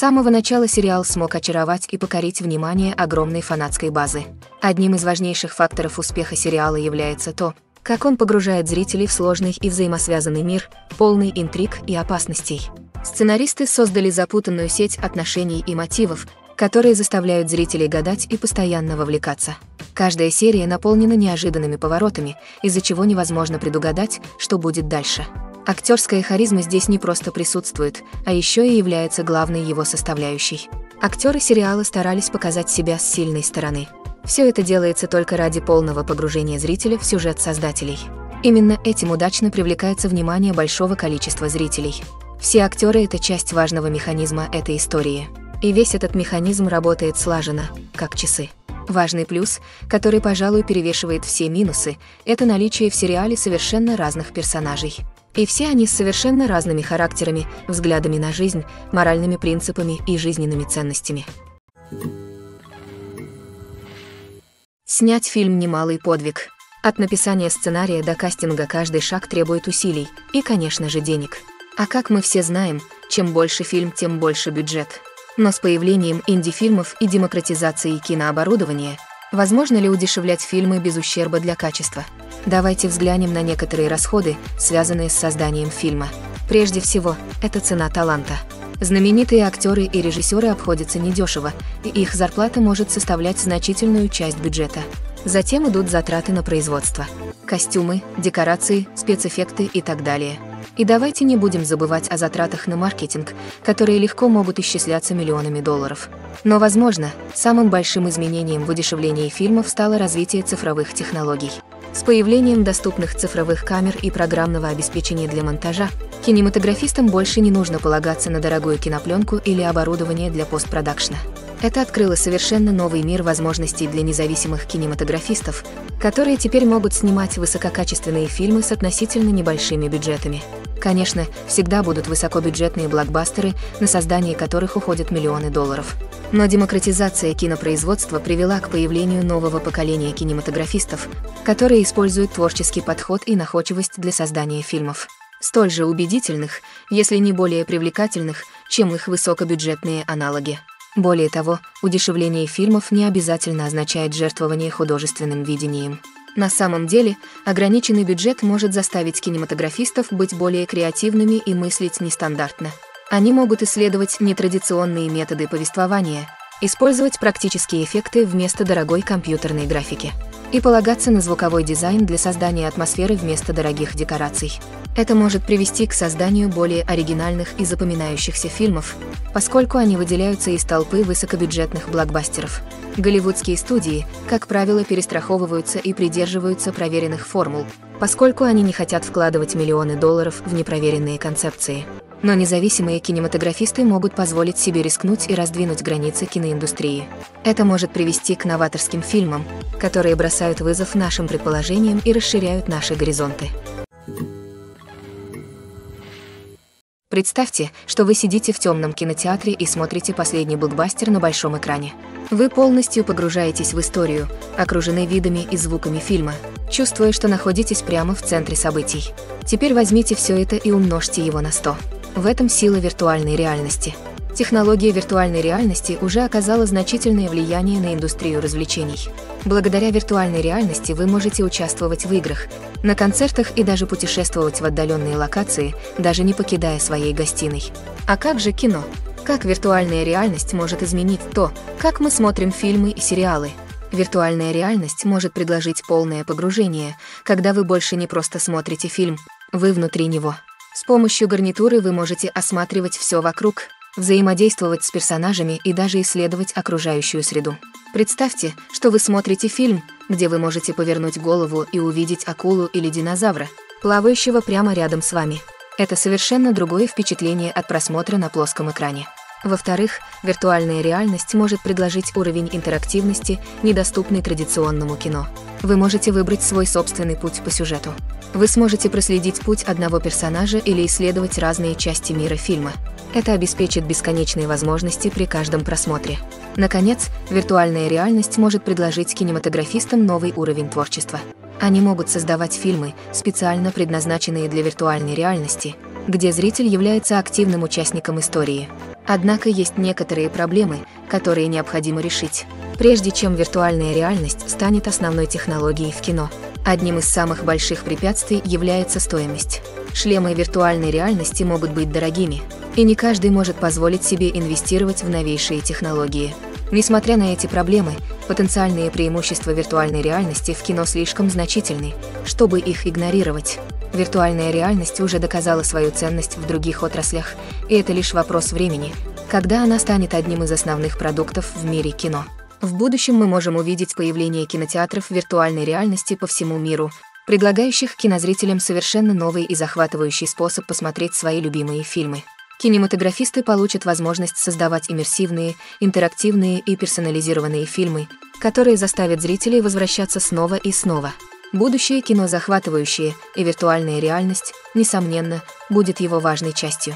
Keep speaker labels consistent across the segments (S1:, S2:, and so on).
S1: самого начала сериал смог очаровать и покорить внимание огромной фанатской базы. Одним из важнейших факторов успеха сериала является то, как он погружает зрителей в сложный и взаимосвязанный мир, полный интриг и опасностей. Сценаристы создали запутанную сеть отношений и мотивов, которые заставляют зрителей гадать и постоянно вовлекаться. Каждая серия наполнена неожиданными поворотами, из-за чего невозможно предугадать, что будет дальше. Актерская харизма здесь не просто присутствует, а еще и является главной его составляющей. Актеры сериала старались показать себя с сильной стороны. Все это делается только ради полного погружения зрителя в сюжет создателей. Именно этим удачно привлекается внимание большого количества зрителей. Все актеры — это часть важного механизма этой истории. И весь этот механизм работает слаженно, как часы. Важный плюс, который, пожалуй, перевешивает все минусы, это наличие в сериале совершенно разных персонажей. И все они с совершенно разными характерами, взглядами на жизнь, моральными принципами и жизненными ценностями. Снять фильм — немалый подвиг. От написания сценария до кастинга каждый шаг требует усилий и, конечно же, денег. А как мы все знаем, чем больше фильм, тем больше бюджет. Но с появлением инди-фильмов и демократизацией кинооборудования, возможно ли удешевлять фильмы без ущерба для качества? Давайте взглянем на некоторые расходы, связанные с созданием фильма. Прежде всего, это цена таланта. Знаменитые актеры и режиссеры обходятся недешево, и их зарплата может составлять значительную часть бюджета. Затем идут затраты на производство. Костюмы, декорации, спецэффекты и так далее. И давайте не будем забывать о затратах на маркетинг, которые легко могут исчисляться миллионами долларов. Но, возможно, самым большим изменением в удешевлении фильмов стало развитие цифровых технологий. С появлением доступных цифровых камер и программного обеспечения для монтажа, кинематографистам больше не нужно полагаться на дорогую кинопленку или оборудование для постпродакшна. Это открыло совершенно новый мир возможностей для независимых кинематографистов, которые теперь могут снимать высококачественные фильмы с относительно небольшими бюджетами. Конечно, всегда будут высокобюджетные блокбастеры, на создание которых уходят миллионы долларов. Но демократизация кинопроизводства привела к появлению нового поколения кинематографистов, которые используют творческий подход и находчивость для создания фильмов. Столь же убедительных, если не более привлекательных, чем их высокобюджетные аналоги. Более того, удешевление фильмов не обязательно означает жертвование художественным видением. На самом деле, ограниченный бюджет может заставить кинематографистов быть более креативными и мыслить нестандартно. Они могут исследовать нетрадиционные методы повествования, использовать практические эффекты вместо дорогой компьютерной графики и полагаться на звуковой дизайн для создания атмосферы вместо дорогих декораций. Это может привести к созданию более оригинальных и запоминающихся фильмов, поскольку они выделяются из толпы высокобюджетных блокбастеров. Голливудские студии, как правило, перестраховываются и придерживаются проверенных формул, поскольку они не хотят вкладывать миллионы долларов в непроверенные концепции. Но независимые кинематографисты могут позволить себе рискнуть и раздвинуть границы киноиндустрии. Это может привести к новаторским фильмам, которые бросают вызов нашим предположениям и расширяют наши горизонты. Представьте, что вы сидите в темном кинотеатре и смотрите последний блокбастер на большом экране. Вы полностью погружаетесь в историю, окружены видами и звуками фильма, чувствуя, что находитесь прямо в центре событий. Теперь возьмите все это и умножьте его на 100. В этом сила виртуальной реальности. Технология виртуальной реальности уже оказала значительное влияние на индустрию развлечений. Благодаря виртуальной реальности вы можете участвовать в играх, на концертах и даже путешествовать в отдаленные локации, даже не покидая своей гостиной. А как же кино? Как виртуальная реальность может изменить то, как мы смотрим фильмы и сериалы? Виртуальная реальность может предложить полное погружение, когда вы больше не просто смотрите фильм, вы внутри него. С помощью гарнитуры вы можете осматривать все вокруг, взаимодействовать с персонажами и даже исследовать окружающую среду. Представьте, что вы смотрите фильм, где вы можете повернуть голову и увидеть акулу или динозавра, плавающего прямо рядом с вами. Это совершенно другое впечатление от просмотра на плоском экране. Во-вторых, виртуальная реальность может предложить уровень интерактивности, недоступный традиционному кино. Вы можете выбрать свой собственный путь по сюжету. Вы сможете проследить путь одного персонажа или исследовать разные части мира фильма. Это обеспечит бесконечные возможности при каждом просмотре. Наконец, виртуальная реальность может предложить кинематографистам новый уровень творчества. Они могут создавать фильмы, специально предназначенные для виртуальной реальности, где зритель является активным участником истории. Однако есть некоторые проблемы, которые необходимо решить, прежде чем виртуальная реальность станет основной технологией в кино. Одним из самых больших препятствий является стоимость. Шлемы виртуальной реальности могут быть дорогими, и не каждый может позволить себе инвестировать в новейшие технологии. Несмотря на эти проблемы, потенциальные преимущества виртуальной реальности в кино слишком значительны, чтобы их игнорировать. Виртуальная реальность уже доказала свою ценность в других отраслях, и это лишь вопрос времени, когда она станет одним из основных продуктов в мире кино. В будущем мы можем увидеть появление кинотеатров виртуальной реальности по всему миру, предлагающих кинозрителям совершенно новый и захватывающий способ посмотреть свои любимые фильмы. Кинематографисты получат возможность создавать иммерсивные, интерактивные и персонализированные фильмы, которые заставят зрителей возвращаться снова и снова. Будущее кино захватывающее, и виртуальная реальность, несомненно, будет его важной частью.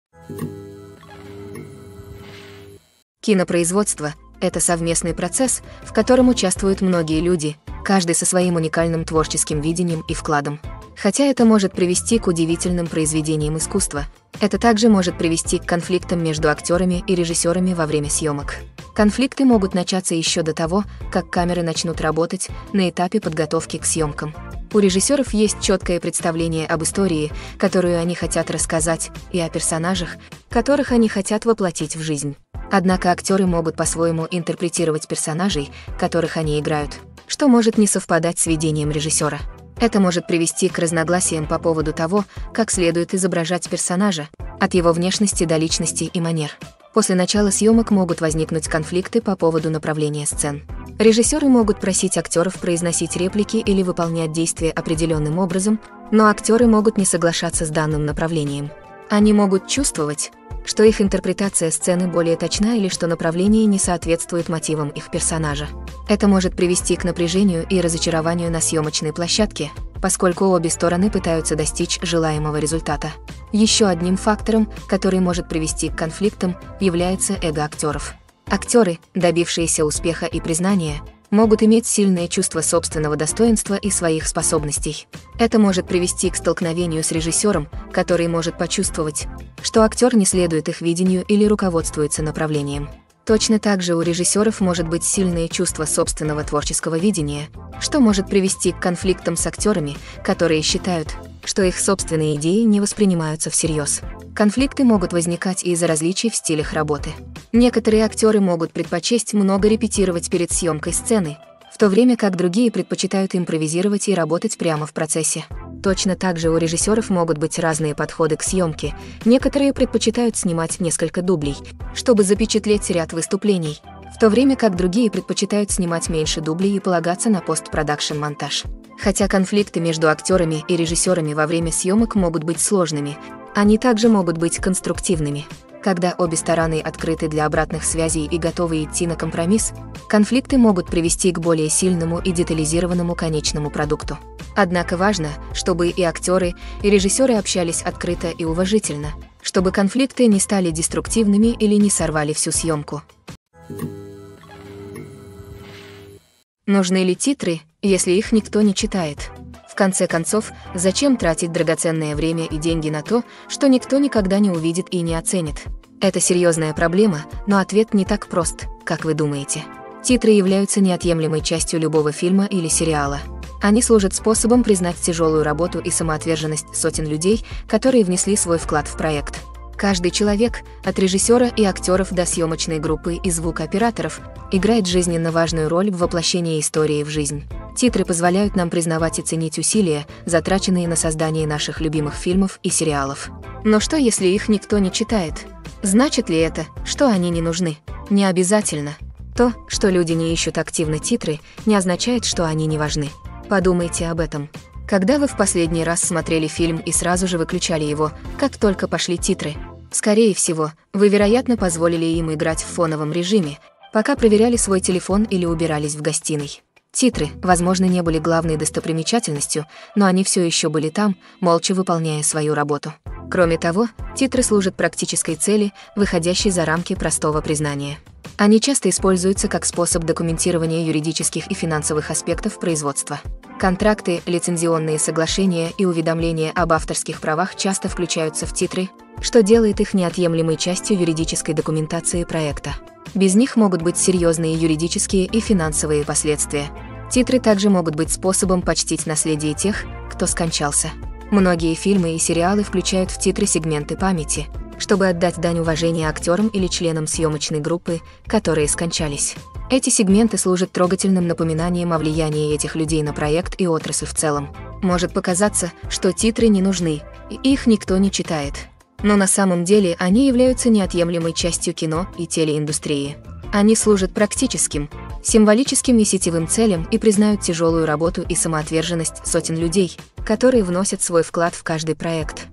S1: Кинопроизводство — это совместный процесс, в котором участвуют многие люди, каждый со своим уникальным творческим видением и вкладом. Хотя это может привести к удивительным произведениям искусства, это также может привести к конфликтам между актерами и режиссерами во время съемок. Конфликты могут начаться еще до того, как камеры начнут работать на этапе подготовки к съемкам. У режиссеров есть четкое представление об истории, которую они хотят рассказать, и о персонажах, которых они хотят воплотить в жизнь. Однако актеры могут по-своему интерпретировать персонажей, которых они играют, что может не совпадать с видением режиссера. Это может привести к разногласиям по поводу того, как следует изображать персонажа, от его внешности до личности и манер. После начала съемок могут возникнуть конфликты по поводу направления сцен. Режиссеры могут просить актеров произносить реплики или выполнять действия определенным образом, но актеры могут не соглашаться с данным направлением. Они могут чувствовать, что их интерпретация сцены более точна или что направление не соответствует мотивам их персонажа. Это может привести к напряжению и разочарованию на съемочной площадке, поскольку обе стороны пытаются достичь желаемого результата. Еще одним фактором, который может привести к конфликтам, является эго актеров. Актеры, добившиеся успеха и признания, могут иметь сильное чувство собственного достоинства и своих способностей. Это может привести к столкновению с режиссером, который может почувствовать, что актер не следует их видению или руководствуется направлением. Точно так же у режиссеров может быть сильное чувство собственного творческого видения, что может привести к конфликтам с актерами, которые считают, что их собственные идеи не воспринимаются всерьез. Конфликты могут возникать из-за различий в стилях работы. Некоторые актеры могут предпочесть много репетировать перед съемкой сцены, в то время как другие предпочитают импровизировать и работать прямо в процессе. Точно так же у режиссеров могут быть разные подходы к съемке. Некоторые предпочитают снимать несколько дублей, чтобы запечатлеть ряд выступлений, в то время как другие предпочитают снимать меньше дублей и полагаться на постпродакшн-монтаж. Хотя конфликты между актерами и режиссерами во время съемок могут быть сложными, они также могут быть конструктивными. Когда обе стороны открыты для обратных связей и готовы идти на компромисс, конфликты могут привести к более сильному и детализированному конечному продукту. Однако важно, чтобы и актеры, и режиссеры общались открыто и уважительно, чтобы конфликты не стали деструктивными или не сорвали всю съемку. Нужны ли титры, если их никто не читает? В конце концов, зачем тратить драгоценное время и деньги на то, что никто никогда не увидит и не оценит? Это серьезная проблема, но ответ не так прост, как вы думаете. Титры являются неотъемлемой частью любого фильма или сериала. Они служат способом признать тяжелую работу и самоотверженность сотен людей, которые внесли свой вклад в проект. Каждый человек, от режиссера и актеров до съемочной группы и звукооператоров, играет жизненно важную роль в воплощении истории в жизнь. Титры позволяют нам признавать и ценить усилия, затраченные на создание наших любимых фильмов и сериалов. Но что, если их никто не читает? Значит ли это, что они не нужны? Не обязательно. То, что люди не ищут активно титры, не означает, что они не важны. Подумайте об этом. Когда вы в последний раз смотрели фильм и сразу же выключали его, как только пошли титры? Скорее всего, вы, вероятно, позволили им играть в фоновом режиме, пока проверяли свой телефон или убирались в гостиной. Титры, возможно, не были главной достопримечательностью, но они все еще были там, молча выполняя свою работу. Кроме того, титры служат практической цели, выходящей за рамки простого признания. Они часто используются как способ документирования юридических и финансовых аспектов производства. Контракты, лицензионные соглашения и уведомления об авторских правах часто включаются в титры, что делает их неотъемлемой частью юридической документации проекта. Без них могут быть серьезные юридические и финансовые последствия. Титры также могут быть способом почтить наследие тех, кто скончался. Многие фильмы и сериалы включают в титры сегменты памяти, чтобы отдать дань уважения актерам или членам съемочной группы, которые скончались. Эти сегменты служат трогательным напоминанием о влиянии этих людей на проект и отрасль в целом. Может показаться, что титры не нужны, и их никто не читает. Но на самом деле они являются неотъемлемой частью кино и телеиндустрии. Они служат практическим, символическим и сетевым целям и признают тяжелую работу и самоотверженность сотен людей, которые вносят свой вклад в каждый проект.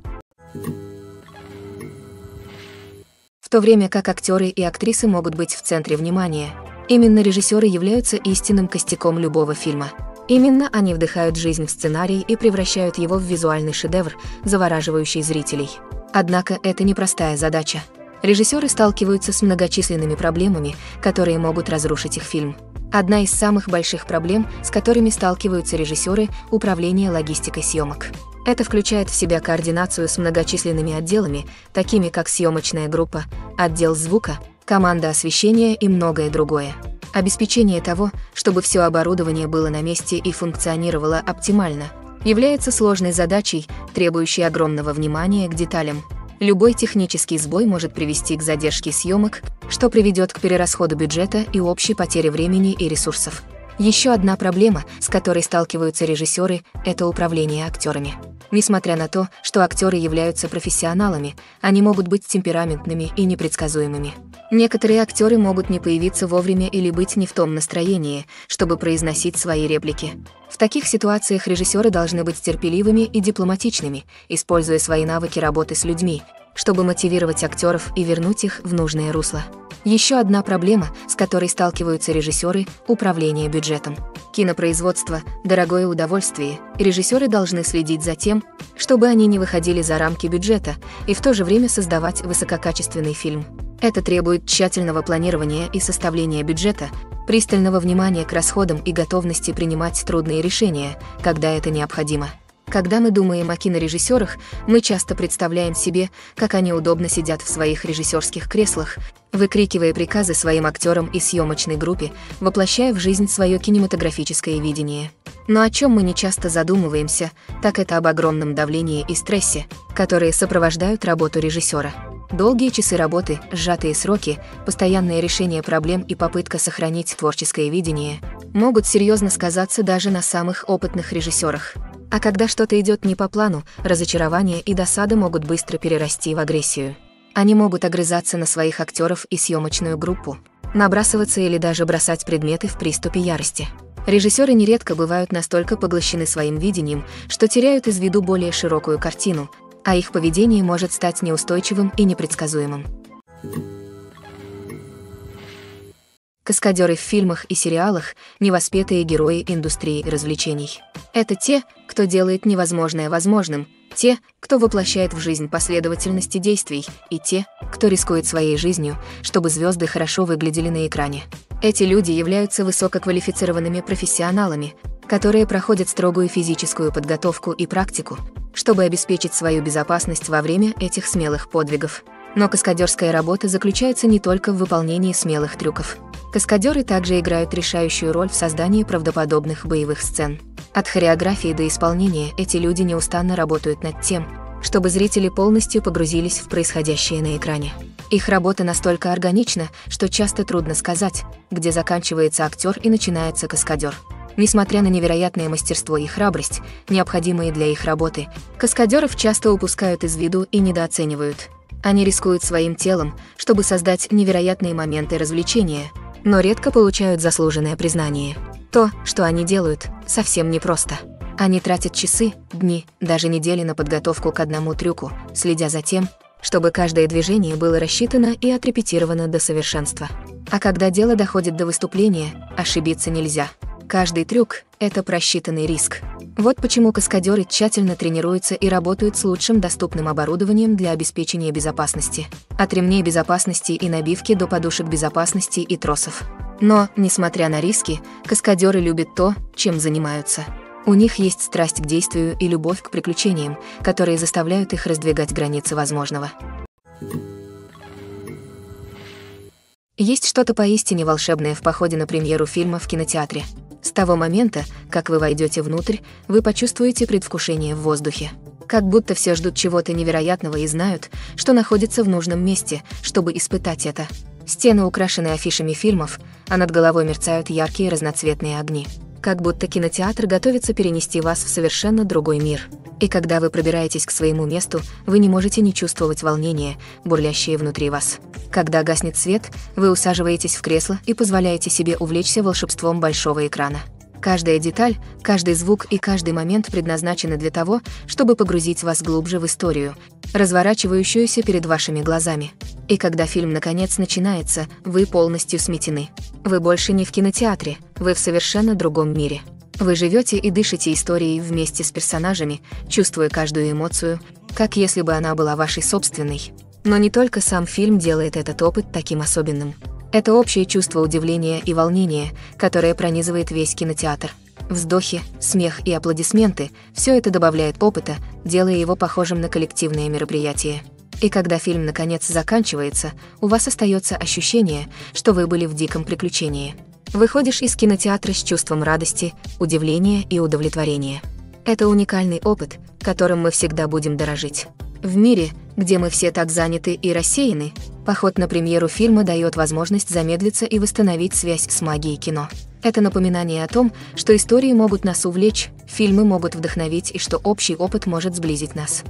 S1: В то время как актеры и актрисы могут быть в центре внимания, именно режиссеры являются истинным костяком любого фильма. Именно они вдыхают жизнь в сценарий и превращают его в визуальный шедевр, завораживающий зрителей. Однако это непростая задача. Режиссеры сталкиваются с многочисленными проблемами, которые могут разрушить их фильм. Одна из самых больших проблем, с которыми сталкиваются режиссеры – управление логистикой съемок. Это включает в себя координацию с многочисленными отделами, такими как съемочная группа, отдел звука, команда освещения и многое другое. Обеспечение того, чтобы все оборудование было на месте и функционировало оптимально, является сложной задачей, требующей огромного внимания к деталям. Любой технический сбой может привести к задержке съемок, что приведет к перерасходу бюджета и общей потере времени и ресурсов. Еще одна проблема, с которой сталкиваются режиссеры, это управление актерами. Несмотря на то, что актеры являются профессионалами, они могут быть темпераментными и непредсказуемыми. Некоторые актеры могут не появиться вовремя или быть не в том настроении, чтобы произносить свои реплики. В таких ситуациях режиссеры должны быть терпеливыми и дипломатичными, используя свои навыки работы с людьми, чтобы мотивировать актеров и вернуть их в нужное русло. Еще одна проблема, с которой сталкиваются режиссеры – управление бюджетом. Кинопроизводство – дорогое удовольствие, и режиссеры должны следить за тем, чтобы они не выходили за рамки бюджета и в то же время создавать высококачественный фильм. Это требует тщательного планирования и составления бюджета, пристального внимания к расходам и готовности принимать трудные решения, когда это необходимо. Когда мы думаем о кинорежиссерах, мы часто представляем себе, как они удобно сидят в своих режиссерских креслах, выкрикивая приказы своим актерам и съемочной группе, воплощая в жизнь свое кинематографическое видение. Но о чем мы не часто задумываемся, так это об огромном давлении и стрессе, которые сопровождают работу режиссера. Долгие часы работы, сжатые сроки, постоянное решение проблем и попытка сохранить творческое видение могут серьезно сказаться даже на самых опытных режиссерах. А когда что-то идет не по плану, разочарование и досада могут быстро перерасти в агрессию. Они могут огрызаться на своих актеров и съемочную группу, набрасываться или даже бросать предметы в приступе ярости. Режиссеры нередко бывают настолько поглощены своим видением, что теряют из виду более широкую картину, а их поведение может стать неустойчивым и непредсказуемым. Каскадеры в фильмах и сериалах – невоспетые герои индустрии развлечений. Это те, кто делает невозможное возможным, те, кто воплощает в жизнь последовательности действий, и те, кто рискует своей жизнью, чтобы звезды хорошо выглядели на экране. Эти люди являются высококвалифицированными профессионалами, которые проходят строгую физическую подготовку и практику, чтобы обеспечить свою безопасность во время этих смелых подвигов. Но каскадерская работа заключается не только в выполнении смелых трюков. Каскадеры также играют решающую роль в создании правдоподобных боевых сцен. От хореографии до исполнения эти люди неустанно работают над тем, чтобы зрители полностью погрузились в происходящее на экране. Их работа настолько органична, что часто трудно сказать, где заканчивается актер и начинается каскадер. Несмотря на невероятное мастерство и храбрость, необходимые для их работы, каскадеров часто упускают из виду и недооценивают. Они рискуют своим телом, чтобы создать невероятные моменты развлечения, но редко получают заслуженное признание. То, что они делают, совсем непросто. Они тратят часы, дни, даже недели на подготовку к одному трюку, следя за тем, чтобы каждое движение было рассчитано и отрепетировано до совершенства. А когда дело доходит до выступления, ошибиться нельзя. Каждый трюк – это просчитанный риск. Вот почему каскадеры тщательно тренируются и работают с лучшим доступным оборудованием для обеспечения безопасности. От ремней безопасности и набивки до подушек безопасности и тросов. Но, несмотря на риски, каскадеры любят то, чем занимаются. У них есть страсть к действию и любовь к приключениям, которые заставляют их раздвигать границы возможного. Есть что-то поистине волшебное в походе на премьеру фильма в кинотеатре. С того момента, как вы войдете внутрь, вы почувствуете предвкушение в воздухе. Как будто все ждут чего-то невероятного и знают, что находится в нужном месте, чтобы испытать это. Стены украшены афишами фильмов, а над головой мерцают яркие разноцветные огни. Как будто кинотеатр готовится перенести вас в совершенно другой мир. И когда вы пробираетесь к своему месту, вы не можете не чувствовать волнения, бурлящее внутри вас. Когда гаснет свет, вы усаживаетесь в кресло и позволяете себе увлечься волшебством большого экрана. Каждая деталь, каждый звук и каждый момент предназначены для того, чтобы погрузить вас глубже в историю, разворачивающуюся перед вашими глазами. И когда фильм наконец начинается, вы полностью сметены. Вы больше не в кинотеатре, вы в совершенно другом мире. Вы живете и дышите историей вместе с персонажами, чувствуя каждую эмоцию, как если бы она была вашей собственной. Но не только сам фильм делает этот опыт таким особенным. Это общее чувство удивления и волнения, которое пронизывает весь кинотеатр. Вздохи, смех и аплодисменты – все это добавляет опыта, делая его похожим на коллективное мероприятие. И когда фильм наконец заканчивается, у вас остается ощущение, что вы были в диком приключении. Выходишь из кинотеатра с чувством радости, удивления и удовлетворения. Это уникальный опыт, которым мы всегда будем дорожить. В мире, где мы все так заняты и рассеяны, поход на премьеру фильма дает возможность замедлиться и восстановить связь с магией кино. Это напоминание о том, что истории могут нас увлечь, фильмы могут вдохновить и что общий опыт может сблизить нас.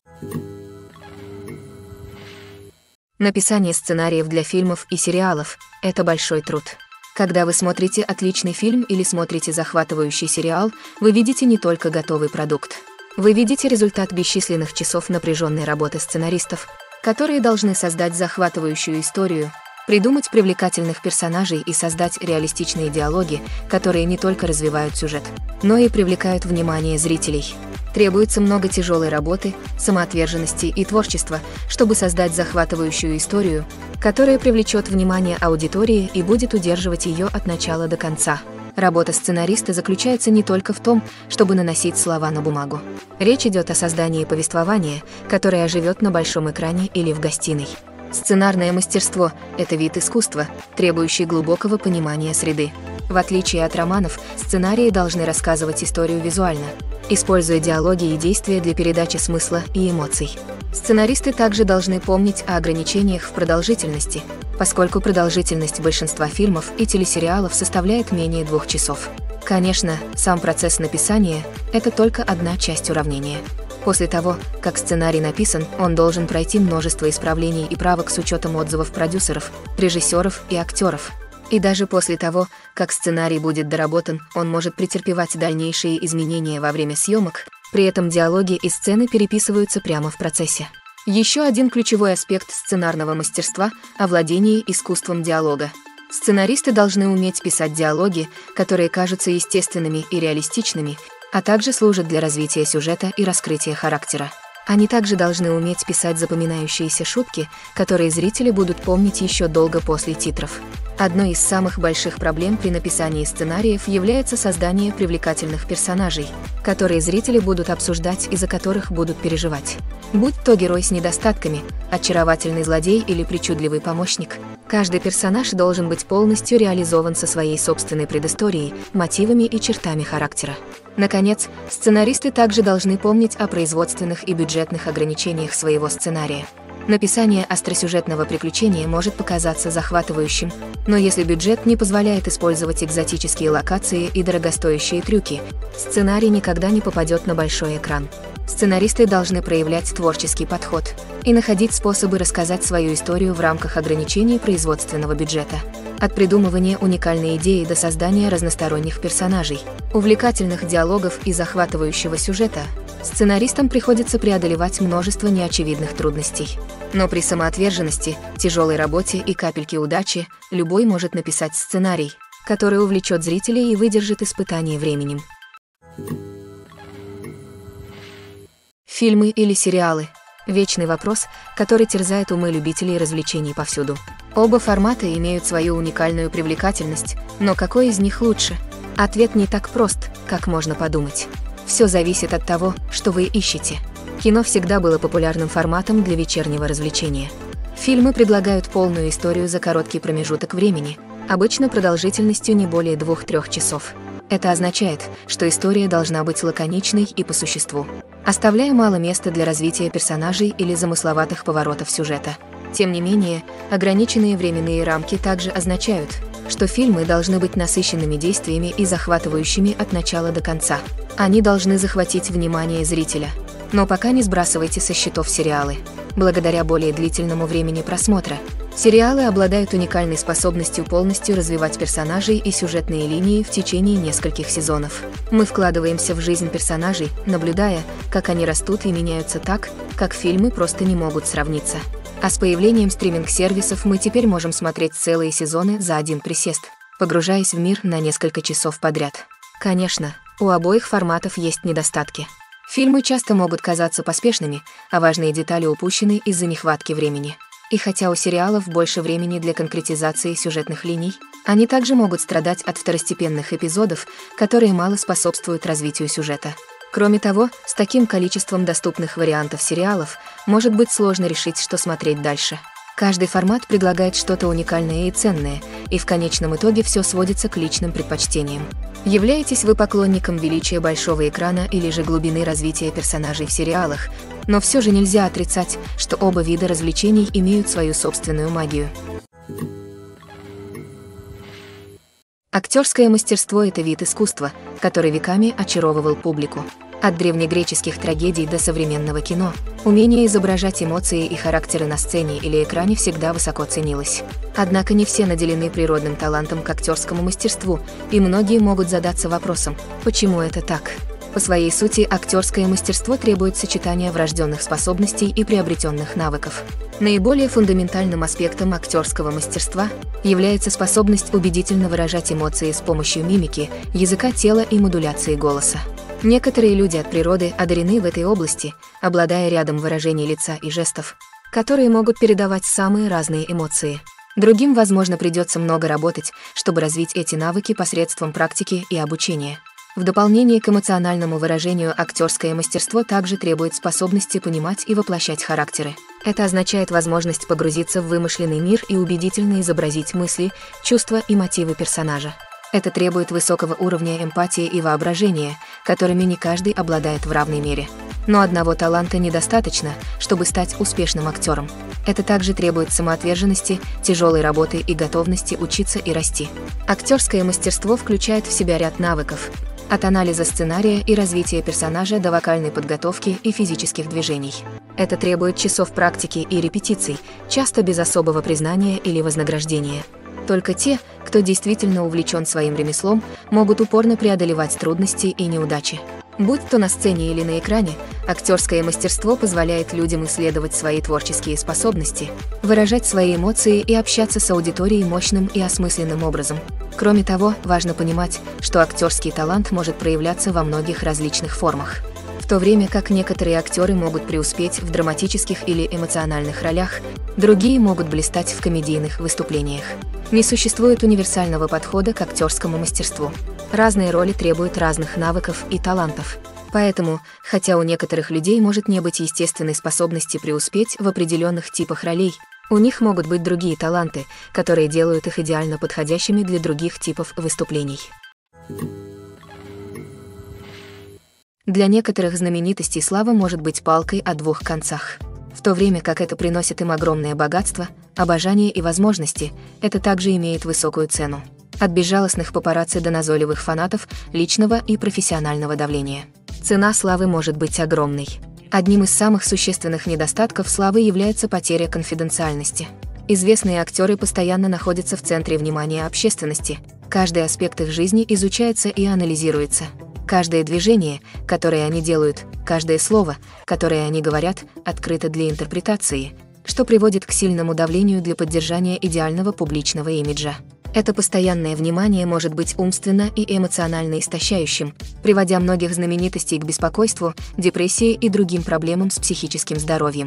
S1: Написание сценариев для фильмов и сериалов – это большой труд. Когда вы смотрите отличный фильм или смотрите захватывающий сериал, вы видите не только готовый продукт. Вы видите результат бесчисленных часов напряженной работы сценаристов, которые должны создать захватывающую историю, придумать привлекательных персонажей и создать реалистичные диалоги, которые не только развивают сюжет, но и привлекают внимание зрителей. Требуется много тяжелой работы, самоотверженности и творчества, чтобы создать захватывающую историю, которая привлечет внимание аудитории и будет удерживать ее от начала до конца. Работа сценариста заключается не только в том, чтобы наносить слова на бумагу. Речь идет о создании повествования, которое оживет на большом экране или в гостиной. Сценарное мастерство – это вид искусства, требующий глубокого понимания среды. В отличие от романов, сценарии должны рассказывать историю визуально, используя диалоги и действия для передачи смысла и эмоций. Сценаристы также должны помнить о ограничениях в продолжительности, поскольку продолжительность большинства фильмов и телесериалов составляет менее 2 часов. Конечно, сам процесс написания – это только одна часть уравнения. После того, как сценарий написан, он должен пройти множество исправлений и правок с учетом отзывов продюсеров, режиссеров и актеров. И даже после того, как сценарий будет доработан, он может претерпевать дальнейшие изменения во время съемок, при этом диалоги и сцены переписываются прямо в процессе. Еще один ключевой аспект сценарного мастерства – овладение искусством диалога. Сценаристы должны уметь писать диалоги, которые кажутся естественными и реалистичными, а также служат для развития сюжета и раскрытия характера. Они также должны уметь писать запоминающиеся шутки, которые зрители будут помнить еще долго после титров. Одной из самых больших проблем при написании сценариев является создание привлекательных персонажей, которые зрители будут обсуждать и за которых будут переживать. Будь то герой с недостатками, очаровательный злодей или причудливый помощник, каждый персонаж должен быть полностью реализован со своей собственной предысторией, мотивами и чертами характера. Наконец, сценаристы также должны помнить о производственных и бюджетных ограничениях своего сценария. Написание остросюжетного приключения может показаться захватывающим, но если бюджет не позволяет использовать экзотические локации и дорогостоящие трюки, сценарий никогда не попадет на большой экран. Сценаристы должны проявлять творческий подход и находить способы рассказать свою историю в рамках ограничений производственного бюджета. От придумывания уникальной идеи до создания разносторонних персонажей, увлекательных диалогов и захватывающего сюжета, сценаристам приходится преодолевать множество неочевидных трудностей. Но при самоотверженности, тяжелой работе и капельке удачи любой может написать сценарий, который увлечет зрителей и выдержит испытание временем. Фильмы или сериалы – вечный вопрос, который терзает умы любителей развлечений повсюду. Оба формата имеют свою уникальную привлекательность, но какой из них лучше? Ответ не так прост, как можно подумать. Все зависит от того, что вы ищете. Кино всегда было популярным форматом для вечернего развлечения. Фильмы предлагают полную историю за короткий промежуток времени, обычно продолжительностью не более 2-3 часов. Это означает, что история должна быть лаконичной и по существу, оставляя мало места для развития персонажей или замысловатых поворотов сюжета. Тем не менее, ограниченные временные рамки также означают, что фильмы должны быть насыщенными действиями и захватывающими от начала до конца. Они должны захватить внимание зрителя. Но пока не сбрасывайте со счетов сериалы. Благодаря более длительному времени просмотра, сериалы обладают уникальной способностью полностью развивать персонажей и сюжетные линии в течение нескольких сезонов. Мы вкладываемся в жизнь персонажей, наблюдая, как они растут и меняются так, как фильмы просто не могут сравниться. А с появлением стриминг-сервисов мы теперь можем смотреть целые сезоны за один присест, погружаясь в мир на несколько часов подряд. Конечно, у обоих форматов есть недостатки. Фильмы часто могут казаться поспешными, а важные детали упущены из-за нехватки времени. И хотя у сериалов больше времени для конкретизации сюжетных линий, они также могут страдать от второстепенных эпизодов, которые мало способствуют развитию сюжета. Кроме того, с таким количеством доступных вариантов сериалов может быть сложно решить, что смотреть дальше. Каждый формат предлагает что-то уникальное и ценное, и в конечном итоге все сводится к личным предпочтениям. Являетесь вы поклонником величия большого экрана или же глубины развития персонажей в сериалах, но все же нельзя отрицать, что оба вида развлечений имеют свою собственную магию. Актерское мастерство – это вид искусства, который веками очаровывал публику. От древнегреческих трагедий до современного кино, умение изображать эмоции и характеры на сцене или экране всегда высоко ценилось. Однако не все наделены природным талантом к актерскому мастерству, и многие могут задаться вопросом, почему это так? По своей сути, актерское мастерство требует сочетания врожденных способностей и приобретенных навыков. Наиболее фундаментальным аспектом актерского мастерства является способность убедительно выражать эмоции с помощью мимики, языка тела и модуляции голоса. Некоторые люди от природы одарены в этой области, обладая рядом выражений лица и жестов, которые могут передавать самые разные эмоции. Другим, возможно, придется много работать, чтобы развить эти навыки посредством практики и обучения. В дополнение к эмоциональному выражению актерское мастерство также требует способности понимать и воплощать характеры. Это означает возможность погрузиться в вымышленный мир и убедительно изобразить мысли, чувства и мотивы персонажа. Это требует высокого уровня эмпатии и воображения, которыми не каждый обладает в равной мере. Но одного таланта недостаточно, чтобы стать успешным актером. Это также требует самоотверженности, тяжелой работы и готовности учиться и расти. Актерское мастерство включает в себя ряд навыков, от анализа сценария и развития персонажа до вокальной подготовки и физических движений. Это требует часов практики и репетиций, часто без особого признания или вознаграждения. Только те, кто действительно увлечен своим ремеслом, могут упорно преодолевать трудности и неудачи. Будь то на сцене или на экране, актерское мастерство позволяет людям исследовать свои творческие способности, выражать свои эмоции и общаться с аудиторией мощным и осмысленным образом. Кроме того, важно понимать, что актерский талант может проявляться во многих различных формах. В то время как некоторые актеры могут преуспеть в драматических или эмоциональных ролях, другие могут блистать в комедийных выступлениях. Не существует универсального подхода к актерскому мастерству. Разные роли требуют разных навыков и талантов. Поэтому, хотя у некоторых людей может не быть естественной способности преуспеть в определенных типах ролей, у них могут быть другие таланты, которые делают их идеально подходящими для других типов выступлений. Для некоторых знаменитостей слава может быть палкой о двух концах. В то время как это приносит им огромное богатство, обожание и возможности, это также имеет высокую цену. От безжалостных папарацци до назойливых фанатов, личного и профессионального давления. Цена славы может быть огромной. Одним из самых существенных недостатков славы является потеря конфиденциальности. Известные актеры постоянно находятся в центре внимания общественности. Каждый аспект их жизни изучается и анализируется. Каждое движение, которое они делают, каждое слово, которое они говорят, открыто для интерпретации, что приводит к сильному давлению для поддержания идеального публичного имиджа. Это постоянное внимание может быть умственно и эмоционально истощающим, приводя многих знаменитостей к беспокойству, депрессии и другим проблемам с психическим здоровьем.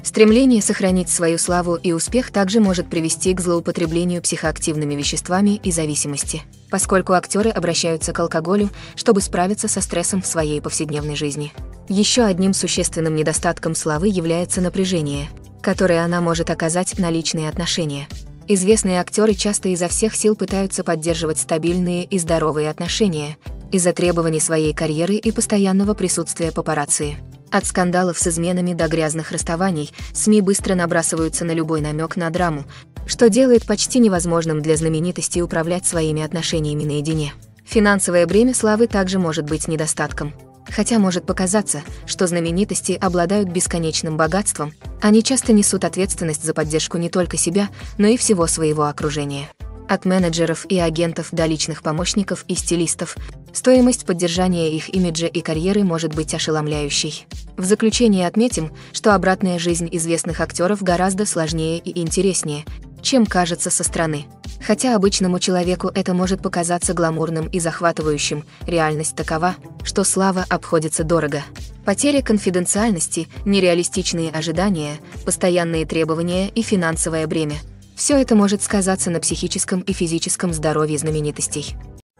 S1: Стремление сохранить свою славу и успех также может привести к злоупотреблению психоактивными веществами и зависимости, поскольку актеры обращаются к алкоголю, чтобы справиться со стрессом в своей повседневной жизни. Еще одним существенным недостатком славы является напряжение, которое она может оказать на личные отношения. Известные актеры часто изо всех сил пытаются поддерживать стабильные и здоровые отношения из-за требований своей карьеры и постоянного присутствия папарацци. От скандалов с изменами до грязных расставаний СМИ быстро набрасываются на любой намек на драму, что делает почти невозможным для знаменитостей управлять своими отношениями наедине. Финансовое бремя славы также может быть недостатком. Хотя может показаться, что знаменитости обладают бесконечным богатством, они часто несут ответственность за поддержку не только себя, но и всего своего окружения. От менеджеров и агентов до личных помощников и стилистов, стоимость поддержания их имиджа и карьеры может быть ошеломляющей. В заключение отметим, что обратная жизнь известных актеров гораздо сложнее и интереснее, чем кажется со стороны. Хотя обычному человеку это может показаться гламурным и захватывающим, реальность такова, что слава обходится дорого. Потеря конфиденциальности, нереалистичные ожидания, постоянные требования и финансовое бремя – все это может сказаться на психическом и физическом здоровье знаменитостей.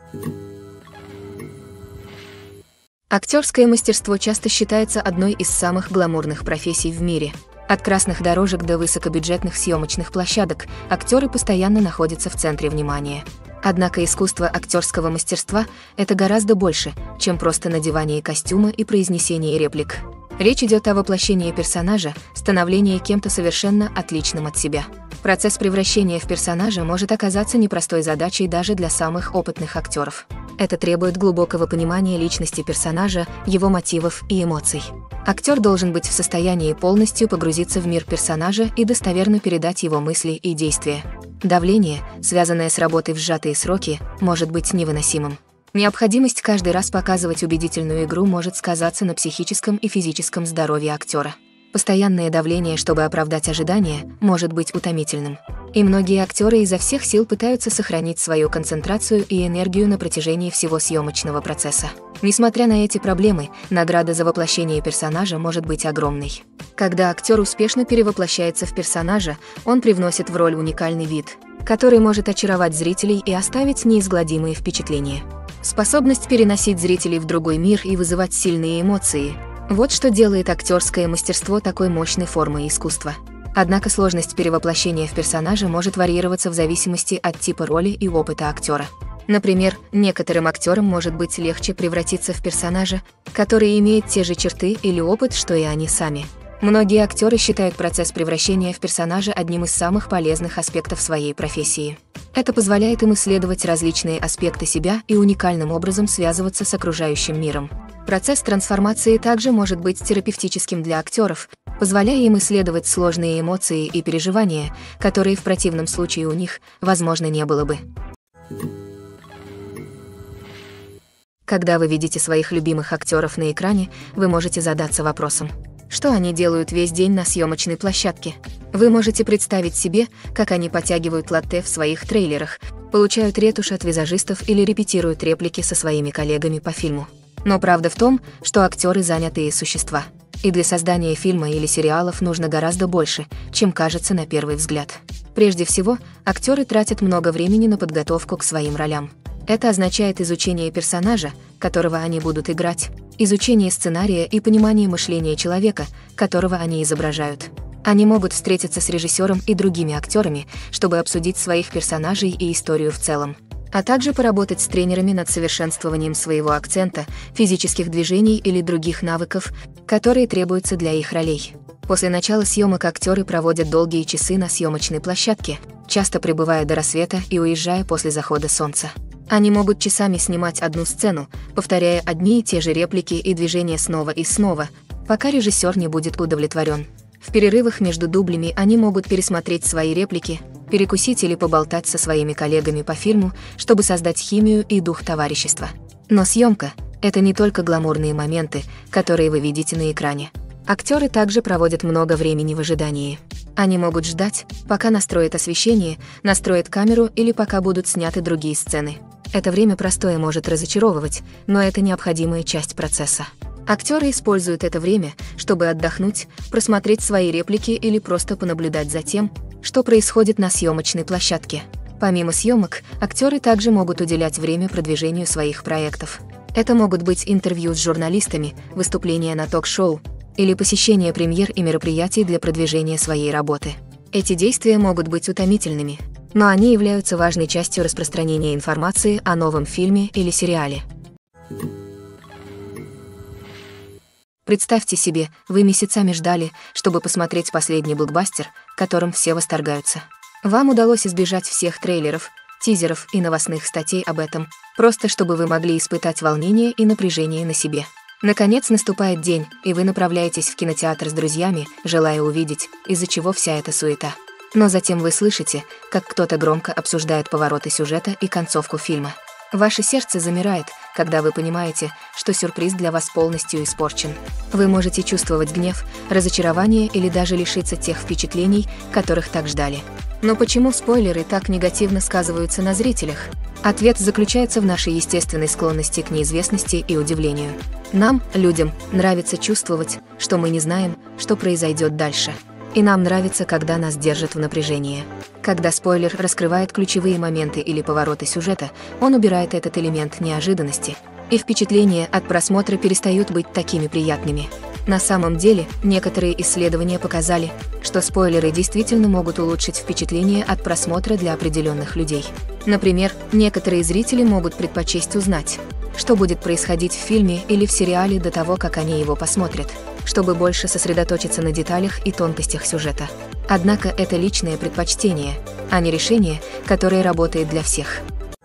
S1: Актерское мастерство часто считается одной из самых гламурных профессий в мире. От красных дорожек до высокобюджетных съемочных площадок актеры постоянно находятся в центре внимания. Однако искусство актерского мастерства – это гораздо больше, чем просто надевание костюма и произнесение реплик. Речь идет о воплощении персонажа, становлении кем-то совершенно отличным от себя. Процесс превращения в персонажа может оказаться непростой задачей даже для самых опытных актеров. Это требует глубокого понимания личности персонажа, его мотивов и эмоций. Актер должен быть в состоянии полностью погрузиться в мир персонажа и достоверно передать его мысли и действия. Давление, связанное с работой в сжатые сроки, может быть невыносимым. Необходимость каждый раз показывать убедительную игру может сказаться на психическом и физическом здоровье актера. Постоянное давление, чтобы оправдать ожидания, может быть утомительным. И многие актеры изо всех сил пытаются сохранить свою концентрацию и энергию на протяжении всего съемочного процесса. Несмотря на эти проблемы, награда за воплощение персонажа может быть огромной. Когда актер успешно перевоплощается в персонажа, он привносит в роль уникальный вид, который может очаровать зрителей и оставить неизгладимые впечатления. Способность переносить зрителей в другой мир и вызывать сильные эмоции – вот что делает актерское мастерство такой мощной формой искусства. Однако сложность перевоплощения в персонажа может варьироваться в зависимости от типа роли и опыта актера. Например, некоторым актерам может быть легче превратиться в персонажа, который имеет те же черты или опыт, что и они сами. Многие актеры считают процесс превращения в персонажа одним из самых полезных аспектов своей профессии. Это позволяет им исследовать различные аспекты себя и уникальным образом связываться с окружающим миром. Процесс трансформации также может быть терапевтическим для актеров, позволяя им исследовать сложные эмоции и переживания, которые в противном случае у них, возможно, не было бы. Когда вы видите своих любимых актеров на экране, вы можете задаться вопросом: что они делают весь день на съемочной площадке? Вы можете представить себе, как они подтягивают латте в своих трейлерах, получают ретушь от визажистов или репетируют реплики со своими коллегами по фильму. Но правда в том, что актеры занятые существа. И для создания фильма или сериалов нужно гораздо больше, чем кажется на первый взгляд. Прежде всего, актеры тратят много времени на подготовку к своим ролям. Это означает изучение персонажа, которого они будут играть, изучение сценария и понимание мышления человека, которого они изображают. Они могут встретиться с режиссером и другими актерами, чтобы обсудить своих персонажей и историю в целом, а также поработать с тренерами над совершенствованием своего акцента, физических движений или других навыков, которые требуются для их ролей. После начала съемок актеры проводят долгие часы на съемочной площадке, часто пребывая до рассвета и уезжая после захода солнца. Они могут часами снимать одну сцену, повторяя одни и те же реплики и движения снова и снова, пока режиссер не будет удовлетворен. В перерывах между дублями они могут пересмотреть свои реплики, перекусить или поболтать со своими коллегами по фильму, чтобы создать химию и дух товарищества. Но съемка – это не только гламурные моменты, которые вы видите на экране. Актеры также проводят много времени в ожидании. Они могут ждать, пока настроят освещение, настроят камеру или пока будут сняты другие сцены. Это время простое может разочаровывать, но это необходимая часть процесса. Актеры используют это время, чтобы отдохнуть, просмотреть свои реплики или просто понаблюдать за тем, что происходит на съемочной площадке. Помимо съемок, актеры также могут уделять время продвижению своих проектов. Это могут быть интервью с журналистами, выступления на ток-шоу или посещение премьер и мероприятий для продвижения своей работы. Эти действия могут быть утомительными, но они являются важной частью распространения информации о новом фильме или сериале. Представьте себе, вы месяцами ждали, чтобы посмотреть последний блокбастер, которым все восторгаются. Вам удалось избежать всех трейлеров, тизеров и новостных статей об этом, просто чтобы вы могли испытать волнение и напряжение на себе. Наконец наступает день, и вы направляетесь в кинотеатр с друзьями, желая увидеть, из-за чего вся эта суета. Но затем вы слышите, как кто-то громко обсуждает повороты сюжета и концовку фильма. Ваше сердце замирает, когда вы понимаете, что сюрприз для вас полностью испорчен. Вы можете чувствовать гнев, разочарование или даже лишиться тех впечатлений, которых так ждали. Но почему спойлеры так негативно сказываются на зрителях? Ответ заключается в нашей естественной склонности к неизвестности и удивлению. Нам, людям, нравится чувствовать, что мы не знаем, что произойдет дальше. И нам нравится, когда нас держат в напряжении. Когда спойлер раскрывает ключевые моменты или повороты сюжета, он убирает этот элемент неожиданности, и впечатления от просмотра перестают быть такими приятными. На самом деле, некоторые исследования показали, что спойлеры действительно могут улучшить впечатление от просмотра для определенных людей. Например, некоторые зрители могут предпочесть узнать, что будет происходить в фильме или в сериале до того, как они его посмотрят, чтобы больше сосредоточиться на деталях и тонкостях сюжета. Однако это личное предпочтение, а не решение, которое работает для всех.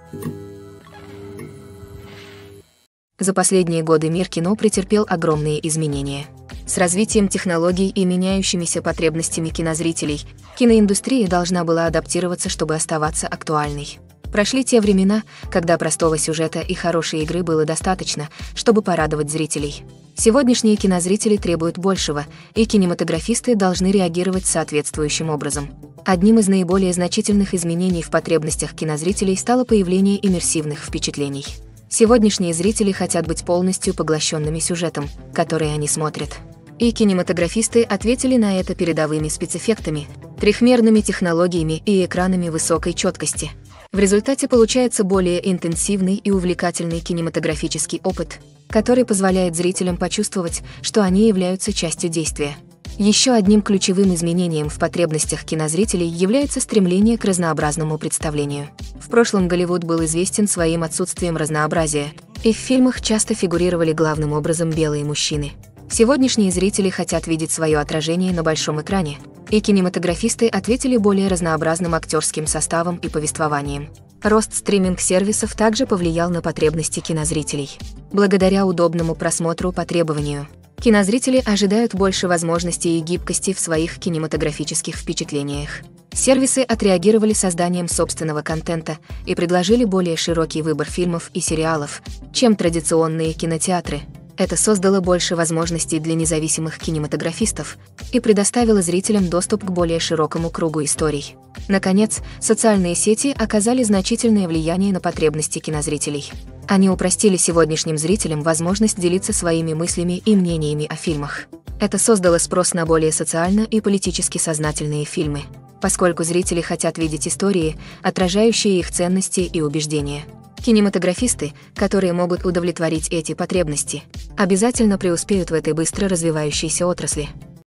S1: За последние годы мир кино претерпел огромные изменения. С развитием технологий и меняющимися потребностями кинозрителей, киноиндустрия должна была адаптироваться, чтобы оставаться актуальной. Прошли те времена, когда простого сюжета и хорошей игры было достаточно, чтобы порадовать зрителей. Сегодняшние кинозрители требуют большего, и кинематографисты должны реагировать соответствующим образом. Одним из наиболее значительных изменений в потребностях кинозрителей стало появление иммерсивных впечатлений. Сегодняшние зрители хотят быть полностью поглощенными сюжетом, который они смотрят. И кинематографисты ответили на это передовыми спецэффектами, трехмерными технологиями и экранами высокой четкости. В результате получается более интенсивный и увлекательный кинематографический опыт, который позволяет зрителям почувствовать, что они являются частью действия. Еще одним ключевым изменением в потребностях кинозрителей является стремление к разнообразному представлению. В прошлом Голливуд был известен своим отсутствием разнообразия, и в фильмах часто фигурировали главным образом белые мужчины. Сегодняшние зрители хотят видеть свое отражение на большом экране, и кинематографисты ответили более разнообразным актерским составом и повествованием. Рост стриминг-сервисов также повлиял на потребности кинозрителей. Благодаря удобному просмотру по требованию, кинозрители ожидают больше возможностей и гибкости в своих кинематографических впечатлениях. Сервисы отреагировали созданием собственного контента и предложили более широкий выбор фильмов и сериалов, чем традиционные кинотеатры. Это создало больше возможностей для независимых кинематографистов и предоставило зрителям доступ к более широкому кругу историй. Наконец, социальные сети оказали значительное влияние на потребности кинозрителей. Они упростили сегодняшним зрителям возможность делиться своими мыслями и мнениями о фильмах. Это создало спрос на более социально и политически сознательные фильмы, поскольку зрители хотят видеть истории, отражающие их ценности и убеждения. Кинематографисты, которые могут удовлетворить эти потребности, обязательно преуспеют в этой быстро развивающейся отрасли.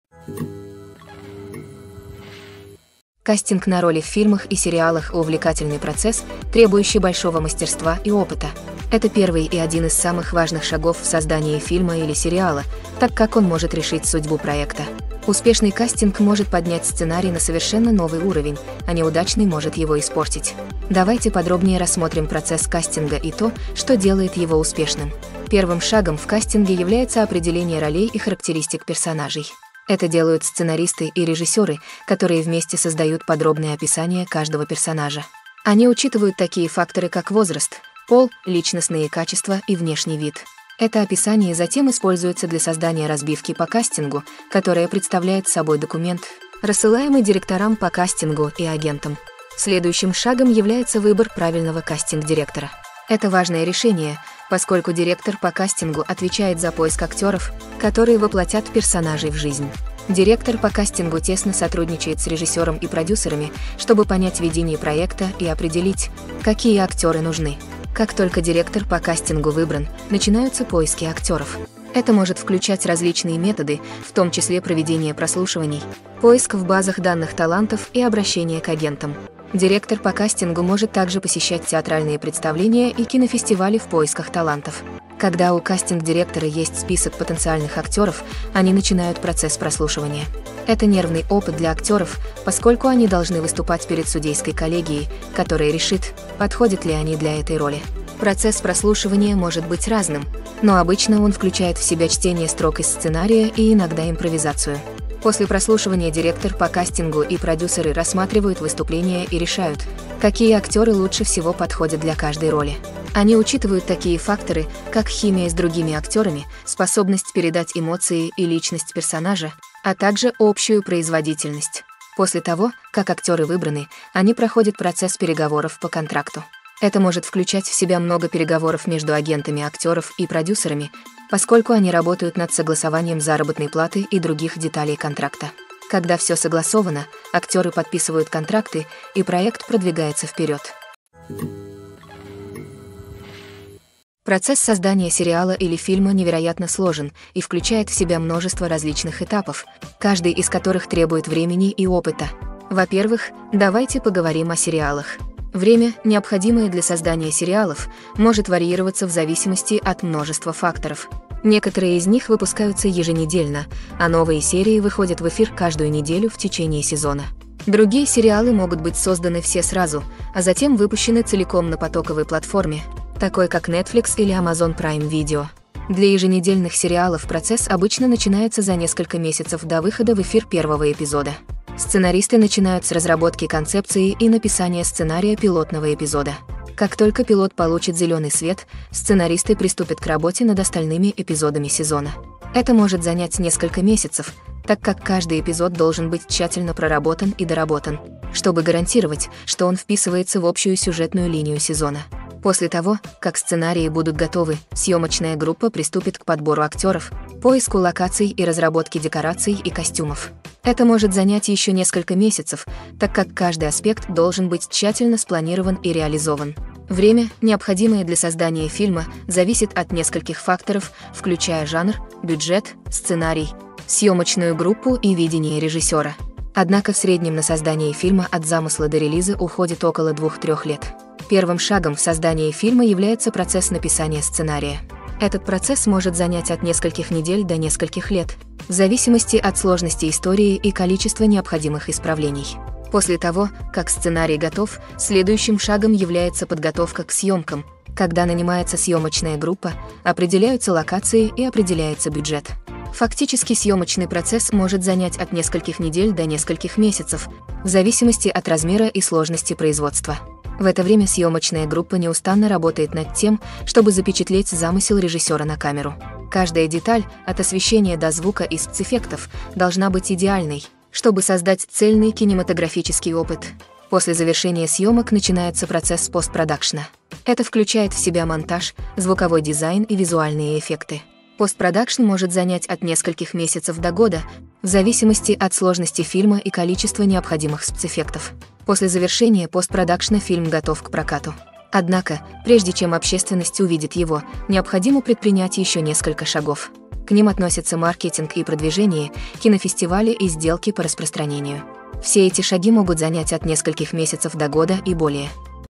S1: Кастинг на роли в фильмах и сериалах – увлекательный процесс, требующий большого мастерства и опыта. Это первый и один из самых важных шагов в создании фильма или сериала, так как он может решить судьбу проекта. Успешный кастинг может поднять сценарий на совершенно новый уровень, а неудачный может его испортить. Давайте подробнее рассмотрим процесс кастинга и то, что делает его успешным. Первым шагом в кастинге является определение ролей и характеристик персонажей. Это делают сценаристы и режиссеры, которые вместе создают подробное описание каждого персонажа. Они учитывают такие факторы, как возраст, пол, личностные качества и внешний вид. Это описание затем используется для создания разбивки по кастингу, которая представляет собой документ, рассылаемый директорам по кастингу и агентам. Следующим шагом является выбор правильного кастинг-директора. Это важное решение, поскольку директор по кастингу отвечает за поиск актеров, которые воплотят персонажей в жизнь. Директор по кастингу тесно сотрудничает с режиссером и продюсерами, чтобы понять видение проекта и определить, какие актеры нужны. Как только директор по кастингу выбран, начинаются поиски актеров. Это может включать различные методы, в том числе проведение прослушиваний, поиск в базах данных талантов и обращение к агентам. Директор по кастингу может также посещать театральные представления и кинофестивали в поисках талантов. Когда у кастинг-директора есть список потенциальных актеров, они начинают процесс прослушивания. Это нервный опыт для актеров, поскольку они должны выступать перед судейской коллегией, которая решит, подходят ли они для этой роли. Процесс прослушивания может быть разным, но обычно он включает в себя чтение строк из сценария и иногда импровизацию. После прослушивания директор по кастингу и продюсеры рассматривают выступления и решают, какие актеры лучше всего подходят для каждой роли. Они учитывают такие факторы, как химия с другими актерами, способность передать эмоции и личность персонажа, а также общую производительность. После того, как актеры выбраны, они проходят процесс переговоров по контракту. Это может включать в себя много переговоров между агентами актеров и продюсерами, поскольку они работают над согласованием заработной платы и других деталей контракта. Когда все согласовано, актеры подписывают контракты, и проект продвигается вперед. Процесс создания сериала или фильма невероятно сложен и включает в себя множество различных этапов, каждый из которых требует времени и опыта. Во-первых, давайте поговорим о сериалах. Время, необходимое для создания сериалов, может варьироваться в зависимости от множества факторов. Некоторые из них выпускаются еженедельно, а новые серии выходят в эфир каждую неделю в течение сезона. Другие сериалы могут быть созданы все сразу, а затем выпущены целиком на потоковой платформе, такой как Netflix или Amazon Prime Video. Для еженедельных сериалов процесс обычно начинается за несколько месяцев до выхода в эфир первого эпизода. Сценаристы начинают с разработки концепции и написания сценария пилотного эпизода. Как только пилот получит зеленый свет, сценаристы приступят к работе над остальными эпизодами сезона. Это может занять несколько месяцев, так как каждый эпизод должен быть тщательно проработан и доработан, чтобы гарантировать, что он вписывается в общую сюжетную линию сезона. После того, как сценарии будут готовы, съемочная группа приступит к подбору актеров, поиску локаций и разработке декораций и костюмов. Это может занять еще несколько месяцев, так как каждый аспект должен быть тщательно спланирован и реализован. Время, необходимое для создания фильма, зависит от нескольких факторов, включая жанр, бюджет, сценарий, съемочную группу и видение режиссера. Однако в среднем на создание фильма от замысла до релиза уходит около 2-3 лет. Первым шагом в создании фильма является процесс написания сценария. Этот процесс может занять от нескольких недель до нескольких лет, в зависимости от сложности истории и количества необходимых исправлений. После того, как сценарий готов, следующим шагом является подготовка к съемкам, когда нанимается съемочная группа, определяются локации и определяется бюджет. Фактически съемочный процесс может занять от нескольких недель до нескольких месяцев, в зависимости от размера и сложности производства. В это время съемочная группа неустанно работает над тем, чтобы запечатлеть замысел режиссера на камеру. Каждая деталь, от освещения до звука и спецэффектов, должна быть идеальной, чтобы создать цельный кинематографический опыт. После завершения съемок начинается процесс постпродакшна. Это включает в себя монтаж, звуковой дизайн и визуальные эффекты. Постпродакшн может занять от нескольких месяцев до года, в зависимости от сложности фильма и количества необходимых спецэффектов. После завершения постпродакшна фильм готов к прокату. Однако, прежде чем общественность увидит его, необходимо предпринять еще несколько шагов. К ним относятся маркетинг и продвижение, кинофестивали и сделки по распространению. Все эти шаги могут занять от нескольких месяцев до года и более.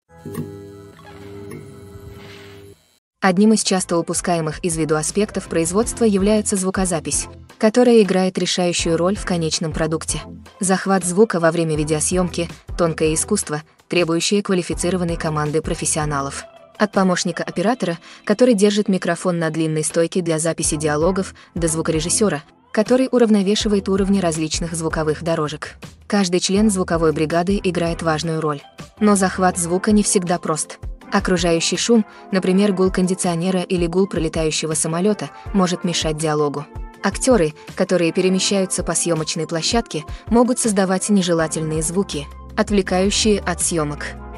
S1: Одним из часто упускаемых из виду аспектов производства является звукозапись, которая играет решающую роль в конечном продукте. Захват звука во время видеосъемки – тонкое искусство, требующее квалифицированной команды профессионалов. От помощника оператора, который держит микрофон на длинной стойке для записи диалогов, до звукорежиссера, который уравновешивает уровни различных звуковых дорожек. Каждый член звуковой бригады играет важную роль. Но захват звука не всегда прост. Окружающий шум, например, гул кондиционера или гул пролетающего самолета, может мешать диалогу. Актеры, которые перемещаются по съемочной площадке, могут создавать нежелательные звуки, отвлекающие от съемок.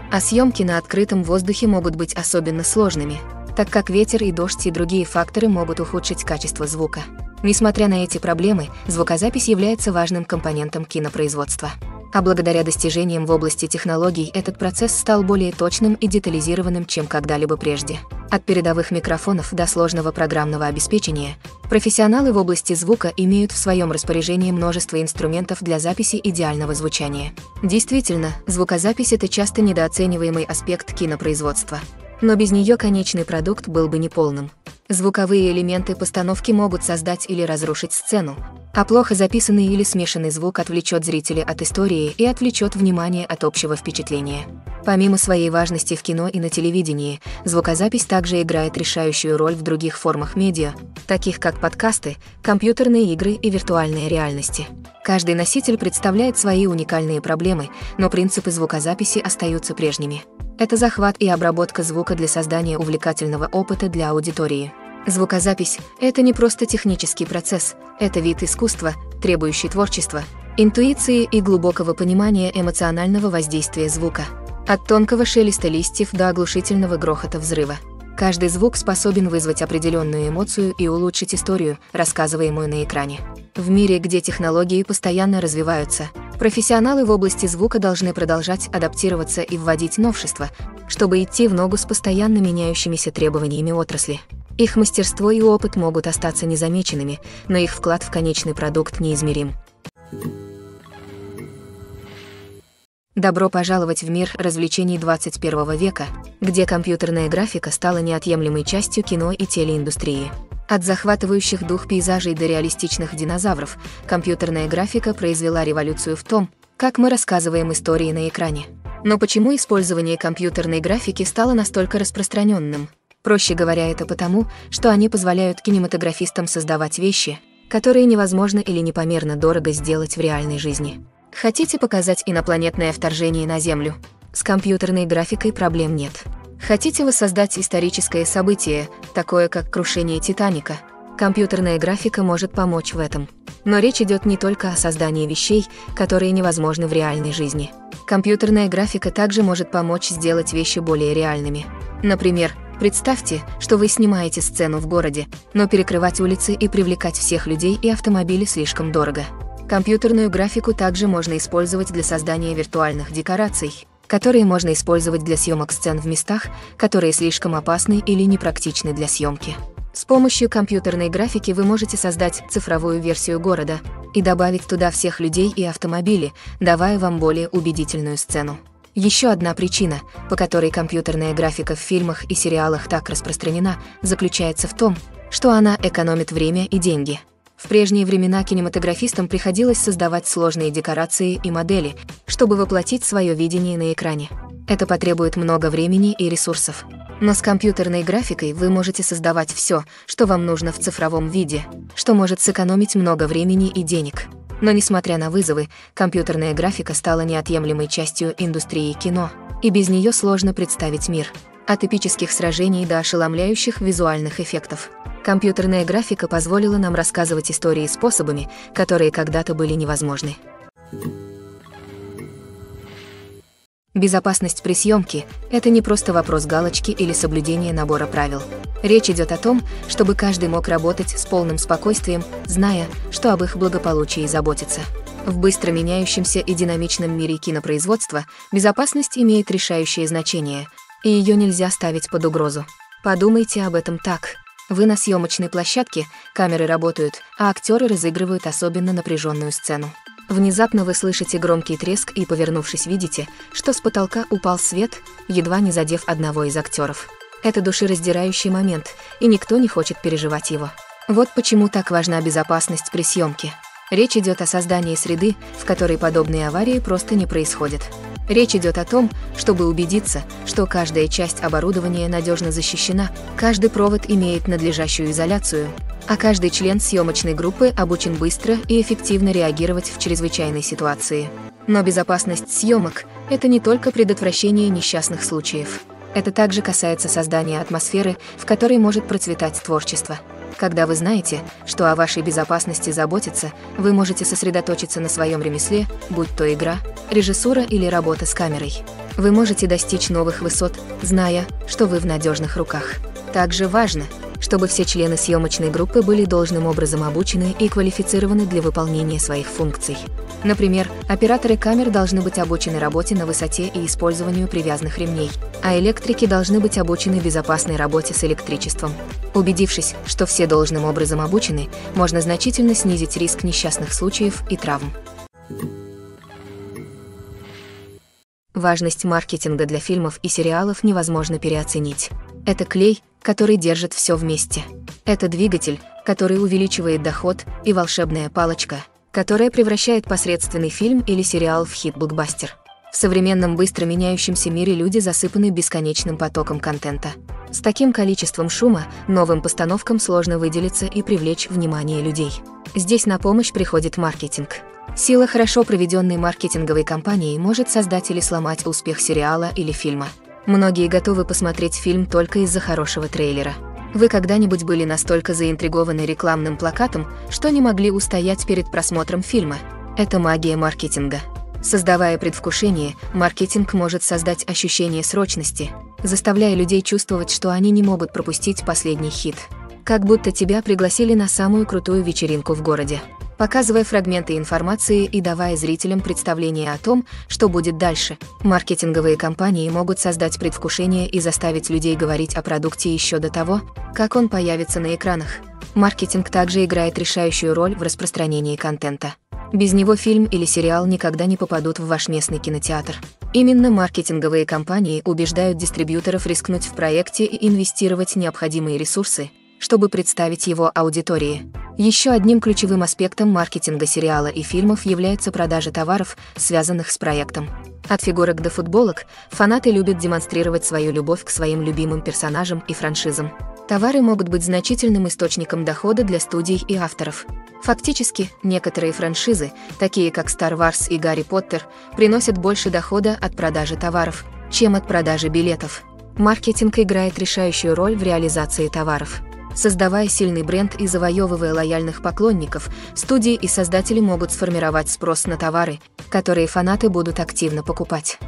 S1: А съемки на открытом воздухе могут быть особенно сложными, так как ветер и дождь и другие факторы могут ухудшить качество звука. Несмотря на эти проблемы, звукозапись является важным компонентом кинопроизводства. А благодаря достижениям в области технологий этот процесс стал более точным и детализированным, чем когда-либо прежде. От передовых микрофонов до сложного программного обеспечения, профессионалы в области звука имеют в своем распоряжении множество инструментов для записи идеального звучания. Действительно, звукозапись – это часто недооцениваемый аспект кинопроизводства. Но без нее конечный продукт был бы неполным. Звуковые элементы постановки могут создать или разрушить сцену, а плохо записанный или смешанный звук отвлечет зрителя от истории и отвлечет внимание от общего впечатления. Помимо своей важности в кино и на телевидении, звукозапись также играет решающую роль в других формах медиа, таких как подкасты, компьютерные игры и виртуальная реальность. Каждый носитель представляет свои уникальные проблемы, но принципы звукозаписи остаются прежними. Это захват и обработка звука для создания увлекательного опыта для аудитории. Звукозапись – это не просто технический процесс, это вид искусства, требующий творчества, интуиции и глубокого понимания эмоционального воздействия звука. От тонкого шелеста листьев до оглушительного грохота взрыва. Каждый звук способен вызвать определенную эмоцию и улучшить историю, рассказываемую на экране. В мире, где технологии постоянно развиваются, профессионалы в области звука должны продолжать адаптироваться и вводить новшества, чтобы идти в ногу с постоянно меняющимися требованиями отрасли. Их мастерство и опыт могут остаться незамеченными, но их вклад в конечный продукт неизмерим. Добро пожаловать в мир развлечений 21 века, где компьютерная графика стала неотъемлемой частью кино и телеиндустрии. От захватывающих дух пейзажей до реалистичных динозавров, компьютерная графика произвела революцию в том, как мы рассказываем истории на экране. Но почему использование компьютерной графики стало настолько распространенным? Проще говоря, это потому, что они позволяют кинематографистам создавать вещи, которые невозможно или непомерно дорого сделать в реальной жизни. Хотите показать инопланетное вторжение на Землю? С компьютерной графикой проблем нет. Хотите воссоздать историческое событие, такое как крушение Титаника? Компьютерная графика может помочь в этом. Но речь идет не только о создании вещей, которые невозможны в реальной жизни. Компьютерная графика также может помочь сделать вещи более реальными. Например, представьте, что вы снимаете сцену в городе, но перекрывать улицы и привлекать всех людей и автомобили слишком дорого. Компьютерную графику также можно использовать для создания виртуальных декораций, которые можно использовать для съемок сцен в местах, которые слишком опасны или непрактичны для съемки. С помощью компьютерной графики вы можете создать цифровую версию города и добавить туда всех людей и автомобили, давая вам более убедительную сцену. Еще одна причина, по которой компьютерная графика в фильмах и сериалах так распространена, заключается в том, что она экономит время и деньги. В прежние времена кинематографистам приходилось создавать сложные декорации и модели, чтобы воплотить свое видение на экране. Это потребует много времени и ресурсов. Но с компьютерной графикой вы можете создавать все, что вам нужно в цифровом виде, что может сэкономить много времени и денег. Но несмотря на вызовы, компьютерная графика стала неотъемлемой частью индустрии кино, и без нее сложно представить мир. От эпических сражений до ошеломляющих визуальных эффектов. Компьютерная графика позволила нам рассказывать истории способами, которые когда-то были невозможны. Безопасность при съемке – это не просто вопрос галочки или соблюдения набора правил. Речь идет о том, чтобы каждый мог работать с полным спокойствием, зная, что об их благополучии заботится. В быстро меняющемся и динамичном мире кинопроизводства безопасность имеет решающее значение, и ее нельзя ставить под угрозу. Подумайте об этом так. Вы на съемочной площадке, камеры работают, а актеры разыгрывают особенно напряженную сцену. Внезапно вы слышите громкий треск и, повернувшись, видите, что с потолка упал свет, едва не задев одного из актеров. Это душераздирающий момент, и никто не хочет переживать его. Вот почему так важна безопасность при съемке. Речь идет о создании среды, в которой подобные аварии просто не происходят. Речь идет о том, чтобы убедиться, что каждая часть оборудования надежно защищена, каждый провод имеет надлежащую изоляцию, а каждый член съемочной группы обучен быстро и эффективно реагировать в чрезвычайной ситуации. Но безопасность съемок – это не только предотвращение несчастных случаев. Это также касается создания атмосферы, в которой может процветать творчество. Когда вы знаете, что о вашей безопасности заботятся, вы можете сосредоточиться на своем ремесле, будь то игра, режиссура или работа с камерой. Вы можете достичь новых высот, зная, что вы в надежных руках. Также важно, чтобы все члены съемочной группы были должным образом обучены и квалифицированы для выполнения своих функций. Например, операторы камер должны быть обучены работе на высоте и использованию привязанных ремней, а электрики должны быть обучены безопасной работе с электричеством. Убедившись, что все должным образом обучены, можно значительно снизить риск несчастных случаев и травм. Важность маркетинга для фильмов и сериалов невозможно переоценить. Это клей, который держит все вместе. Это двигатель, который увеличивает доход, и волшебная палочка, которая превращает посредственный фильм или сериал в хит-блокбастер. В современном быстро меняющемся мире люди засыпаны бесконечным потоком контента. С таким количеством шума новым постановкам сложно выделиться и привлечь внимание людей. Здесь на помощь приходит маркетинг. Сила хорошо проведенной маркетинговой кампании может создать или сломать успех сериала или фильма. Многие готовы посмотреть фильм только из-за хорошего трейлера. Вы когда-нибудь были настолько заинтригованы рекламным плакатом, что не могли устоять перед просмотром фильма? Это магия маркетинга. Создавая предвкушение, маркетинг может создать ощущение срочности, заставляя людей чувствовать, что они не могут пропустить последний хит. Как будто тебя пригласили на самую крутую вечеринку в городе. Показывая фрагменты информации и давая зрителям представление о том, что будет дальше, маркетинговые компании могут создать предвкушение и заставить людей говорить о продукте еще до того, как он появится на экранах. Маркетинг также играет решающую роль в распространении контента. Без него фильм или сериал никогда не попадут в ваш местный кинотеатр. Именно маркетинговые компании убеждают дистрибьюторов рискнуть в проекте и инвестировать необходимые ресурсы, чтобы представить его аудитории. Еще одним ключевым аспектом маркетинга сериала и фильмов является продажа товаров, связанных с проектом. От фигурок до футболок фанаты любят демонстрировать свою любовь к своим любимым персонажам и франшизам. Товары могут быть значительным источником дохода для студий и авторов. Фактически, некоторые франшизы, такие как Star Wars и Гарри Поттер, приносят больше дохода от продажи товаров, чем от продажи билетов. Маркетинг играет решающую роль в реализации товаров. Создавая сильный бренд и завоевывая лояльных поклонников, студии и создатели могут сформировать спрос на товары, которые фанаты будут активно покупать.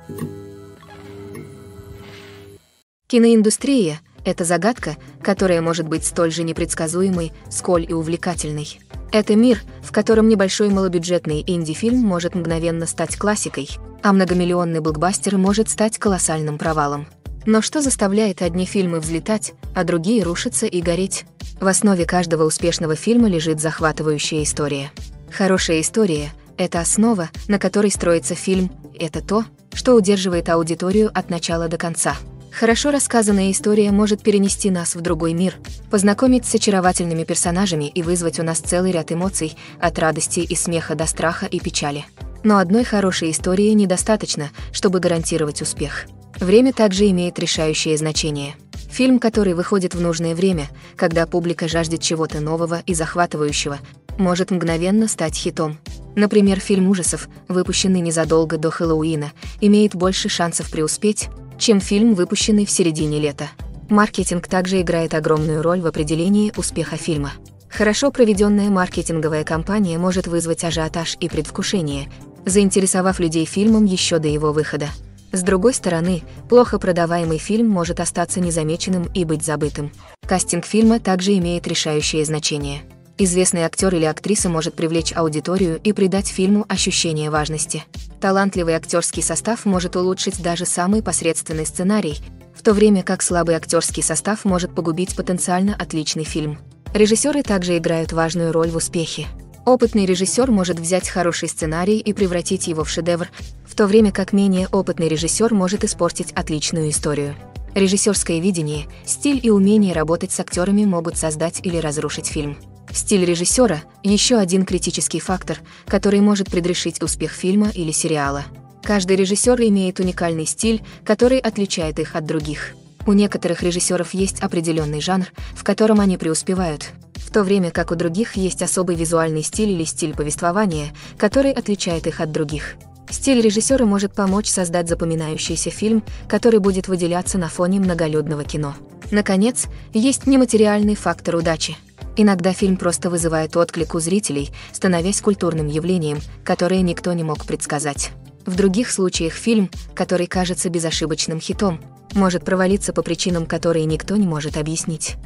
S1: Киноиндустрия – это загадка, которая может быть столь же непредсказуемой, сколь и увлекательной. Это мир, в котором небольшой малобюджетный инди-фильм может мгновенно стать классикой, а многомиллионный блокбастер может стать колоссальным провалом. Но что заставляет одни фильмы взлетать, а другие рушиться и гореть? В основе каждого успешного фильма лежит захватывающая история. Хорошая история – это основа, на которой строится фильм, это то, что удерживает аудиторию от начала до конца. Хорошо рассказанная история может перенести нас в другой мир, познакомить с очаровательными персонажами и вызвать у нас целый ряд эмоций, от радости и смеха до страха и печали. Но одной хорошей истории недостаточно, чтобы гарантировать успех. Время также имеет решающее значение. Фильм, который выходит в нужное время, когда публика жаждет чего-то нового и захватывающего, может мгновенно стать хитом. Например, фильм ужасов, выпущенный незадолго до Хэллоуина, имеет больше шансов преуспеть, чем фильм, выпущенный в середине лета. Маркетинг также играет огромную роль в определении успеха фильма. Хорошо проведенная маркетинговая кампания может вызвать ажиотаж и предвкушение, заинтересовав людей фильмом еще до его выхода. С другой стороны, плохо продаваемый фильм может остаться незамеченным и быть забытым. Кастинг фильма также имеет решающее значение. Известный актер или актриса может привлечь аудиторию и придать фильму ощущение важности. Талантливый актерский состав может улучшить даже самый посредственный сценарий, в то время как слабый актерский состав может погубить потенциально отличный фильм. Режиссеры также играют важную роль в успехе. Опытный режиссер может взять хороший сценарий и превратить его в шедевр, в то время как менее опытный режиссер может испортить отличную историю. Режиссерское видение, стиль и умение работать с актерами могут создать или разрушить фильм. Стиль режиссера – еще один критический фактор, который может предрешить успех фильма или сериала. Каждый режиссер имеет уникальный стиль, который отличает их от других. У некоторых режиссеров есть определенный жанр, в котором они преуспевают, в то время как у других есть особый визуальный стиль или стиль повествования, который отличает их от других. Стиль режиссера может помочь создать запоминающийся фильм, который будет выделяться на фоне многолюдного кино. Наконец, есть нематериальный фактор удачи. Иногда фильм просто вызывает отклик у зрителей, становясь культурным явлением, которое никто не мог предсказать. В других случаях фильм, который кажется безошибочным хитом, может провалиться по причинам, которые никто не может объяснить.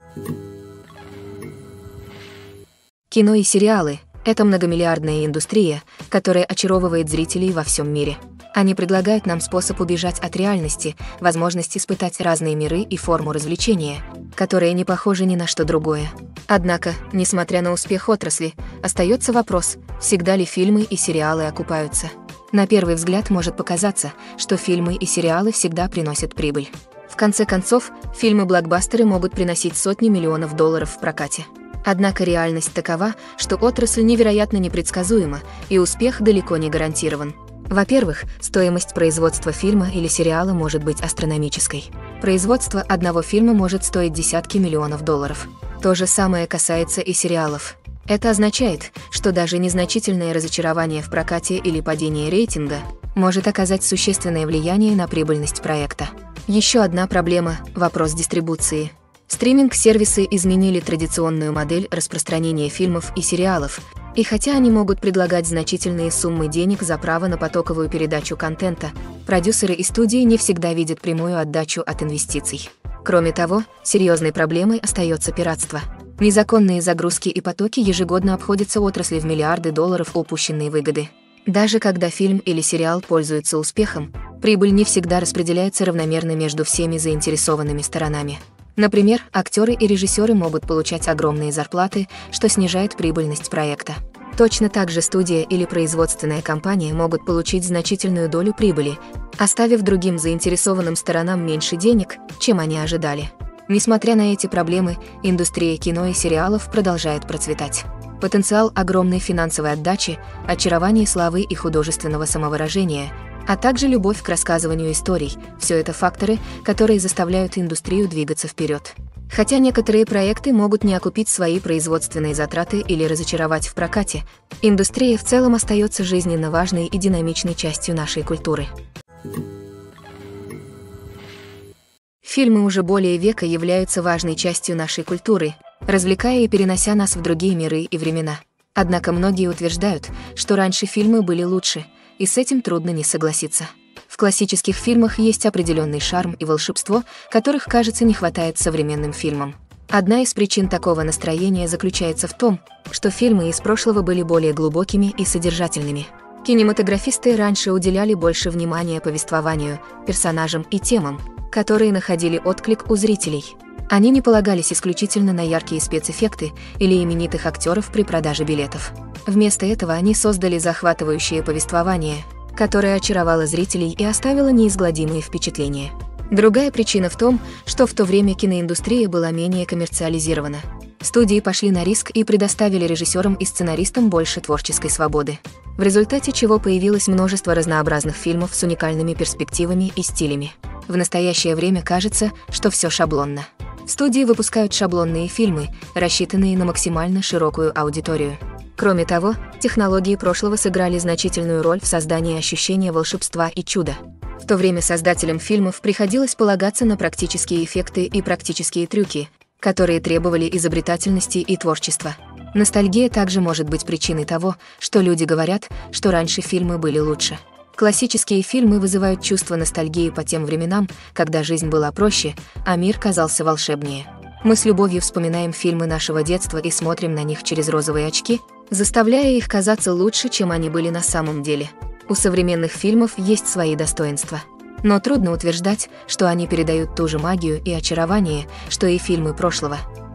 S1: Кино и сериалы – это многомиллиардная индустрия, которая очаровывает зрителей во всем мире. Они предлагают нам способ убежать от реальности, возможность испытать разные миры и форму развлечения, которые не похожи ни на что другое. Однако, несмотря на успех отрасли, остается вопрос, всегда ли фильмы и сериалы окупаются. На первый взгляд может показаться, что фильмы и сериалы всегда приносят прибыль. В конце концов, фильмы-блокбастеры могут приносить сотни миллионов долларов в прокате. Однако реальность такова, что отрасль невероятно непредсказуема, и успех далеко не гарантирован. Во-первых, стоимость производства фильма или сериала может быть астрономической. Производство одного фильма может стоить десятки миллионов долларов. То же самое касается и сериалов. Это означает, что даже незначительное разочарование в прокате или падение рейтинга может оказать существенное влияние на прибыльность проекта. Еще одна проблема – вопрос дистрибуции. Стриминг-сервисы изменили традиционную модель распространения фильмов и сериалов, и хотя они могут предлагать значительные суммы денег за право на потоковую передачу контента, продюсеры и студии не всегда видят прямую отдачу от инвестиций. Кроме того, серьезной проблемой остается пиратство. Незаконные загрузки и потоки ежегодно обходятся отрасли в миллиарды долларов упущенной выгоды. Даже когда фильм или сериал пользуются успехом, прибыль не всегда распределяется равномерно между всеми заинтересованными сторонами. Например, актеры и режиссеры могут получать огромные зарплаты, что снижает прибыльность проекта. Точно так же студия или производственная компания могут получить значительную долю прибыли, оставив другим заинтересованным сторонам меньше денег, чем они ожидали. Несмотря на эти проблемы, индустрия кино и сериалов продолжает процветать. Потенциал огромной финансовой отдачи, очарование славы и художественного самовыражения, а также любовь к рассказыванию историй – все это факторы, которые заставляют индустрию двигаться вперед. Хотя некоторые проекты могут не окупить свои производственные затраты или разочаровать в прокате, индустрия в целом остается жизненно важной и динамичной частью нашей культуры. Фильмы уже более века являются важной частью нашей культуры, развлекая и перенося нас в другие миры и времена. Однако многие утверждают, что раньше фильмы были лучше, и с этим трудно не согласиться. В классических фильмах есть определенный шарм и волшебство, которых, кажется, не хватает современным фильмам. Одна из причин такого настроения заключается в том, что фильмы из прошлого были более глубокими и содержательными. Кинематографисты раньше уделяли больше внимания повествованию, персонажам и темам, которые находили отклик у зрителей. Они не полагались исключительно на яркие спецэффекты или именитых актеров при продаже билетов. Вместо этого они создали захватывающее повествование, которое очаровало зрителей и оставило неизгладимые впечатления. Другая причина в том, что в то время киноиндустрия была менее коммерциализирована. Студии пошли на риск и предоставили режиссерам и сценаристам больше творческой свободы, в результате чего появилось множество разнообразных фильмов с уникальными перспективами и стилями. В настоящее время кажется, что все шаблонно. Студии выпускают шаблонные фильмы, рассчитанные на максимально широкую аудиторию. Кроме того, технологии прошлого сыграли значительную роль в создании ощущения волшебства и чуда. В то время создателям фильмов приходилось полагаться на практические эффекты и практические трюки, которые требовали изобретательности и творчества. Ностальгия также может быть причиной того, что люди говорят, что раньше фильмы были лучше. Классические фильмы вызывают чувство ностальгии по тем временам, когда жизнь была проще, а мир казался волшебнее. Мы с любовью вспоминаем фильмы нашего детства и смотрим на них через розовые очки, заставляя их казаться лучше, чем они были на самом деле. У современных фильмов есть свои достоинства. Но трудно утверждать, что они передают ту же магию и очарование, что и фильмы прошлого.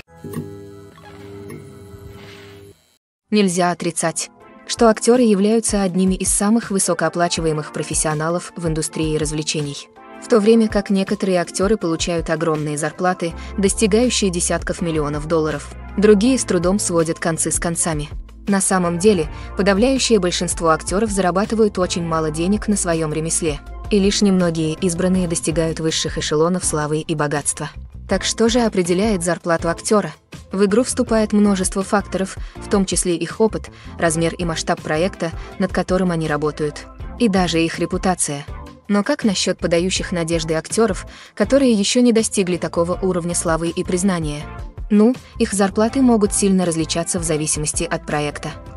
S1: Нельзя отрицать, что актеры являются одними из самых высокооплачиваемых профессионалов в индустрии развлечений. В то время как некоторые актеры получают огромные зарплаты, достигающие десятков миллионов долларов, другие с трудом сводят концы с концами. На самом деле, подавляющее большинство актеров зарабатывают очень мало денег на своем ремесле, и лишь немногие избранные достигают высших эшелонов славы и богатства. Так что же определяет зарплату актера? В игру вступает множество факторов, в том числе их опыт, размер и масштаб проекта, над которым они работают, и даже их репутация. Но как насчет подающих надежды актеров, которые еще не достигли такого уровня славы и признания? Их зарплаты могут сильно различаться в зависимости от проекта.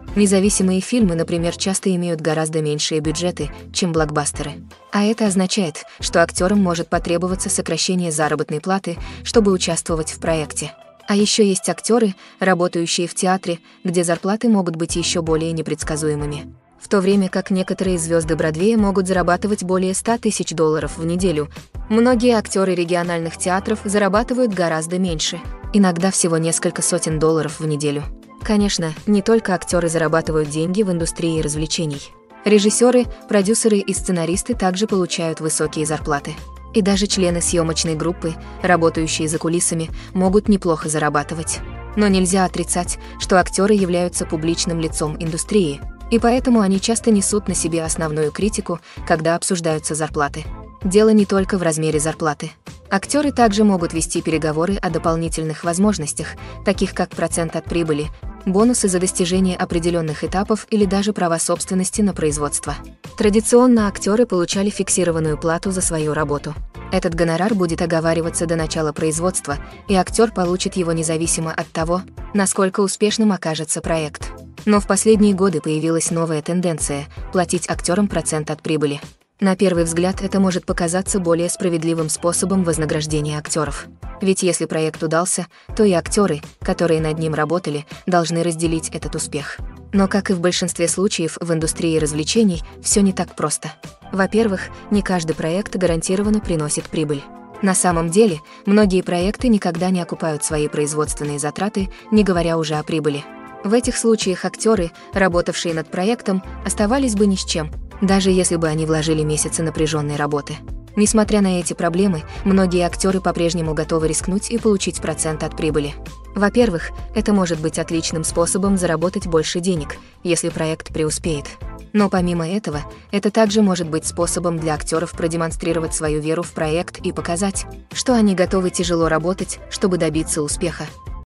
S1: Независимые фильмы, например, часто имеют гораздо меньшие бюджеты, чем блокбастеры. А это означает, что актерам может потребоваться сокращение заработной платы, чтобы участвовать в проекте. А еще есть актеры, работающие в театре, где зарплаты могут быть еще более непредсказуемыми. В то время как некоторые звезды Бродвея могут зарабатывать более $100 тысяч в неделю, многие актеры региональных театров зарабатывают гораздо меньше, иногда всего несколько сотен долларов в неделю. Конечно, не только актеры зарабатывают деньги в индустрии развлечений. Режиссеры, продюсеры и сценаристы также получают высокие зарплаты. И даже члены съемочной группы, работающие за кулисами, могут неплохо зарабатывать. Но нельзя отрицать, что актеры являются публичным лицом индустрии, и поэтому они часто несут на себе основную критику, когда обсуждаются зарплаты. Дело не только в размере зарплаты. Актеры также могут вести переговоры о дополнительных возможностях, таких как процент от прибыли, бонусы за достижение определенных этапов или даже права собственности на производство. Традиционно актеры получали фиксированную плату за свою работу. Этот гонорар будет оговариваться до начала производства, и актер получит его независимо от того, насколько успешным окажется проект. Но в последние годы появилась новая тенденция – платить актерам процент от прибыли. На первый взгляд это может показаться более справедливым способом вознаграждения актеров. Ведь если проект удался, то и актеры, которые над ним работали, должны разделить этот успех. Но, как и в большинстве случаев в индустрии развлечений, все не так просто. Во-первых, не каждый проект гарантированно приносит прибыль. На самом деле, многие проекты никогда не окупают свои производственные затраты, не говоря уже о прибыли. В этих случаях актеры, работавшие над проектом, оставались бы ни с чем, даже если бы они вложили месяцы напряженной работы. Несмотря на эти проблемы, многие актеры по-прежнему готовы рискнуть и получить процент от прибыли. Во-первых, это может быть отличным способом заработать больше денег, если проект преуспеет. Но помимо этого, это также может быть способом для актеров продемонстрировать свою веру в проект и показать, что они готовы тяжело работать, чтобы добиться успеха.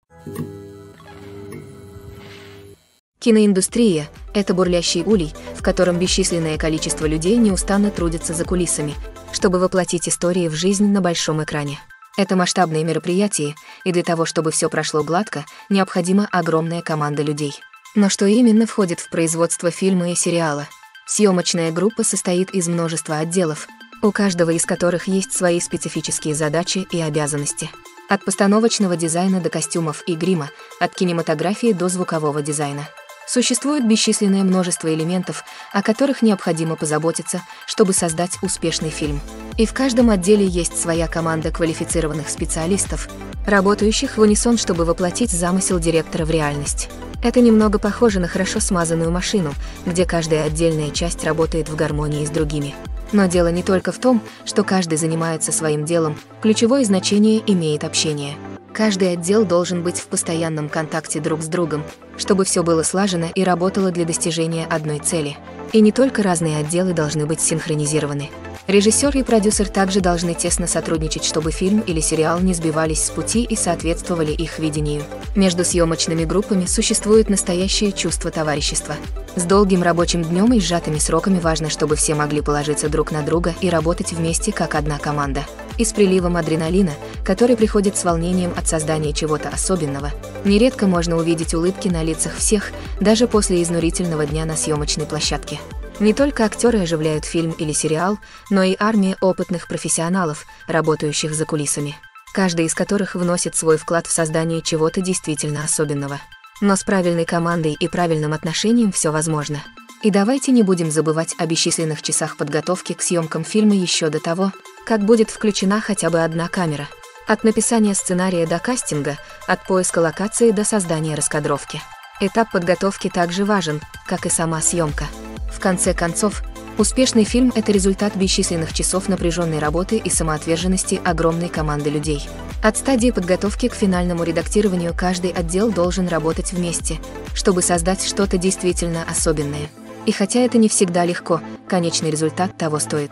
S1: Киноиндустрия – это бурлящий улей, в котором бесчисленное количество людей неустанно трудятся за кулисами, чтобы воплотить истории в жизнь на большом экране. Это масштабные мероприятия, и для того, чтобы все прошло гладко, необходима огромная команда людей. Но что именно входит в производство фильма и сериала? Съемочная группа состоит из множества отделов, у каждого из которых есть свои специфические задачи и обязанности. От постановочного дизайна до костюмов и грима, от кинематографии до звукового дизайна. Существует бесчисленное множество элементов, о которых необходимо позаботиться, чтобы создать успешный фильм. И в каждом отделе есть своя команда квалифицированных специалистов, работающих в унисон, чтобы воплотить замысел директора в реальность. Это немного похоже на хорошо смазанную машину, где каждая отдельная часть работает в гармонии с другими. Но дело не только в том, что каждый занимается своим делом, ключевое значение имеет общение. Каждый отдел должен быть в постоянном контакте друг с другом, чтобы все было слажено и работало для достижения одной цели. И не только разные отделы должны быть синхронизированы. Режиссер и продюсер также должны тесно сотрудничать, чтобы фильм или сериал не сбивались с пути и соответствовали их видению. Между съемочными группами существует настоящее чувство товарищества. С долгим рабочим днем и сжатыми сроками важно, чтобы все могли положиться друг на друга и работать вместе как одна команда. И с приливом адреналина, который приходит с волнением от создания чего-то особенного, нередко можно увидеть улыбки на лицах всех, даже после изнурительного дня на съемочной площадке. Не только актеры оживляют фильм или сериал, но и армия опытных профессионалов, работающих за кулисами, каждый из которых вносит свой вклад в создание чего-то действительно особенного. Но с правильной командой и правильным отношением все возможно. И давайте не будем забывать о бесчисленных часах подготовки к съемкам фильма еще до того, как будет включена хотя бы одна камера. От написания сценария до кастинга, от поиска локации до создания раскадровки. Этап подготовки также важен, как и сама съемка. В конце концов, успешный фильм – это результат бесчисленных часов напряженной работы и самоотверженности огромной команды людей. От стадии подготовки к финальному редактированию каждый отдел должен работать вместе, чтобы создать что-то действительно особенное. И хотя это не всегда легко, конечный результат того стоит.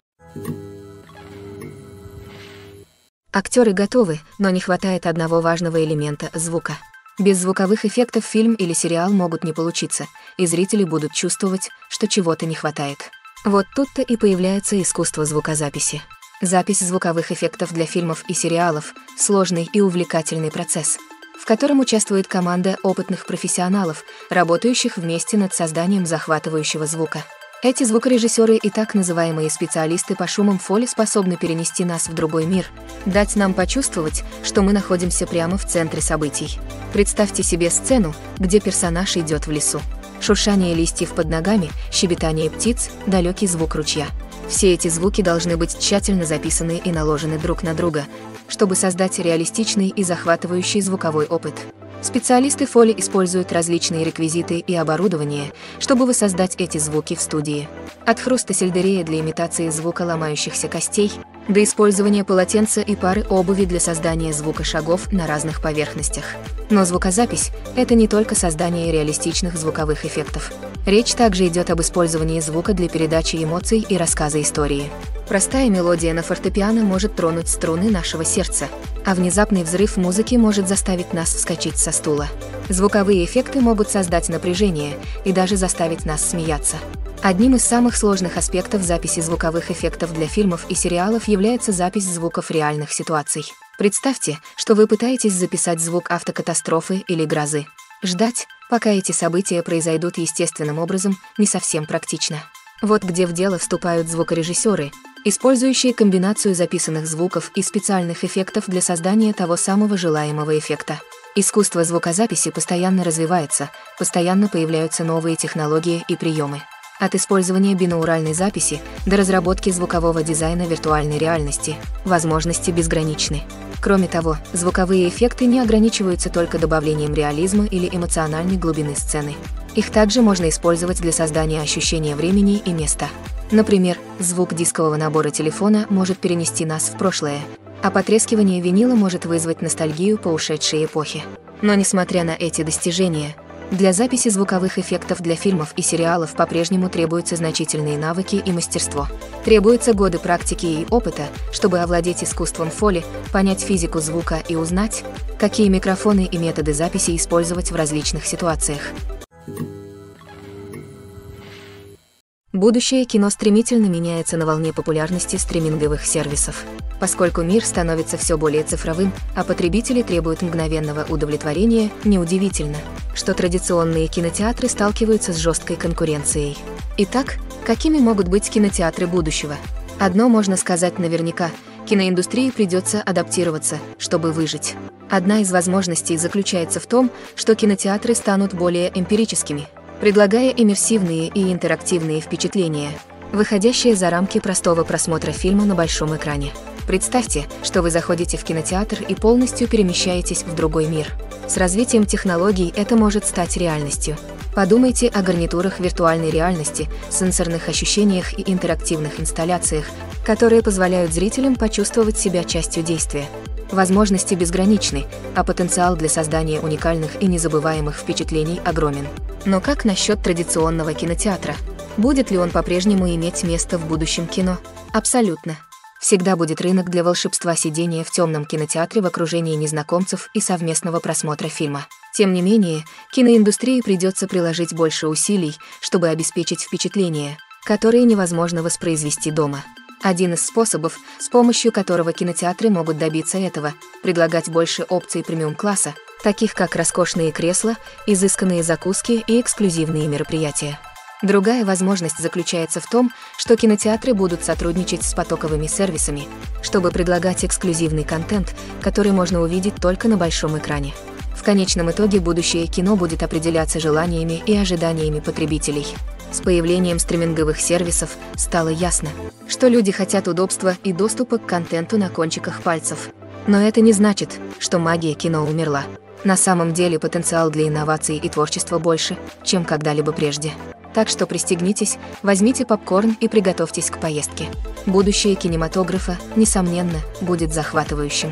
S1: Актеры готовы, но не хватает одного важного элемента – звука. Без звуковых эффектов фильм или сериал могут не получиться, и зрители будут чувствовать, что чего-то не хватает. Вот тут-то и появляется искусство звукозаписи. Запись звуковых эффектов для фильмов и сериалов – сложный и увлекательный процесс. в котором участвует команда опытных профессионалов, работающих вместе над созданием захватывающего звука. Эти звукорежиссеры и так называемые специалисты по шумам фоли способны перенести нас в другой мир, дать нам почувствовать, что мы находимся прямо в центре событий. Представьте себе сцену, где персонаж идет в лесу. Шуршание листьев под ногами, щебетание птиц, далекий звук ручья. Все эти звуки должны быть тщательно записаны и наложены друг на друга, чтобы создать реалистичный и захватывающий звуковой опыт. Специалисты фоли используют различные реквизиты и оборудование, чтобы воссоздать эти звуки в студии. От хруста сельдерея для имитации звука ломающихся костей, до использования полотенца и пары обуви для создания звука шагов на разных поверхностях. Но звукозапись – это не только создание реалистичных звуковых эффектов. Речь также идет об использовании звука для передачи эмоций и рассказа истории. Простая мелодия на фортепиано может тронуть струны нашего сердца, а внезапный взрыв музыки может заставить нас вскочить со стула. Звуковые эффекты могут создать напряжение и даже заставить нас смеяться. Одним из самых сложных аспектов записи звуковых эффектов для фильмов и сериалов является запись звуков реальных ситуаций. Представьте, что вы пытаетесь записать звук автокатастрофы или грозы. Ждать, пока эти события произойдут естественным образом, не совсем практично. Вот где в дело вступают звукорежиссеры, использующие комбинацию записанных звуков и специальных эффектов для создания того самого желаемого эффекта. Искусство звукозаписи постоянно развивается, постоянно появляются новые технологии и приемы. От использования бинауральной записи до разработки звукового дизайна виртуальной реальности возможности безграничны. Кроме того, звуковые эффекты не ограничиваются только добавлением реализма или эмоциональной глубины сцены. Их также можно использовать для создания ощущения времени и места. Например, звук дискового набора телефона может перенести нас в прошлое, а потрескивание винила может вызвать ностальгию по ушедшей эпохе. Но несмотря на эти достижения, для записи звуковых эффектов для фильмов и сериалов по-прежнему требуются значительные навыки и мастерство. Требуются годы практики и опыта, чтобы овладеть искусством фоли, понять физику звука и узнать, какие микрофоны и методы записи использовать в различных ситуациях. Будущее кино стремительно меняется на волне популярности стриминговых сервисов. Поскольку мир становится все более цифровым, а потребители требуют мгновенного удовлетворения, неудивительно, что традиционные кинотеатры сталкиваются с жесткой конкуренцией. Итак, какими могут быть кинотеатры будущего? Одно можно сказать наверняка – киноиндустрии придется адаптироваться, чтобы выжить. Одна из возможностей заключается в том, что кинотеатры станут более эмпирическими, предлагая иммерсивные и интерактивные впечатления, выходящие за рамки простого просмотра фильма на большом экране. Представьте, что вы заходите в кинотеатр и полностью перемещаетесь в другой мир. С развитием технологий это может стать реальностью. Подумайте о гарнитурах виртуальной реальности, сенсорных ощущениях и интерактивных инсталляциях, которые позволяют зрителям почувствовать себя частью действия. Возможности безграничны, а потенциал для создания уникальных и незабываемых впечатлений огромен. Но как насчет традиционного кинотеатра? Будет ли он по-прежнему иметь место в будущем кино? Абсолютно. Всегда будет рынок для волшебства сидения в темном кинотеатре в окружении незнакомцев и совместного просмотра фильма. Тем не менее, киноиндустрии придется приложить больше усилий, чтобы обеспечить впечатления, которые невозможно воспроизвести дома. Один из способов, с помощью которого кинотеатры могут добиться этого, предлагать больше опций премиум-класса, таких как роскошные кресла, изысканные закуски и эксклюзивные мероприятия. Другая возможность заключается в том, что кинотеатры будут сотрудничать с потоковыми сервисами, чтобы предлагать эксклюзивный контент, который можно увидеть только на большом экране. В конечном итоге будущее кино будет определяться желаниями и ожиданиями потребителей. С появлением стриминговых сервисов стало ясно, что люди хотят удобства и доступа к контенту на кончиках пальцев. Но это не значит, что магия кино умерла. На самом деле потенциал для инноваций и творчества больше, чем когда-либо прежде. Так что пристегнитесь, возьмите попкорн и приготовьтесь к поездке. Будущее кинематографа, несомненно, будет захватывающим.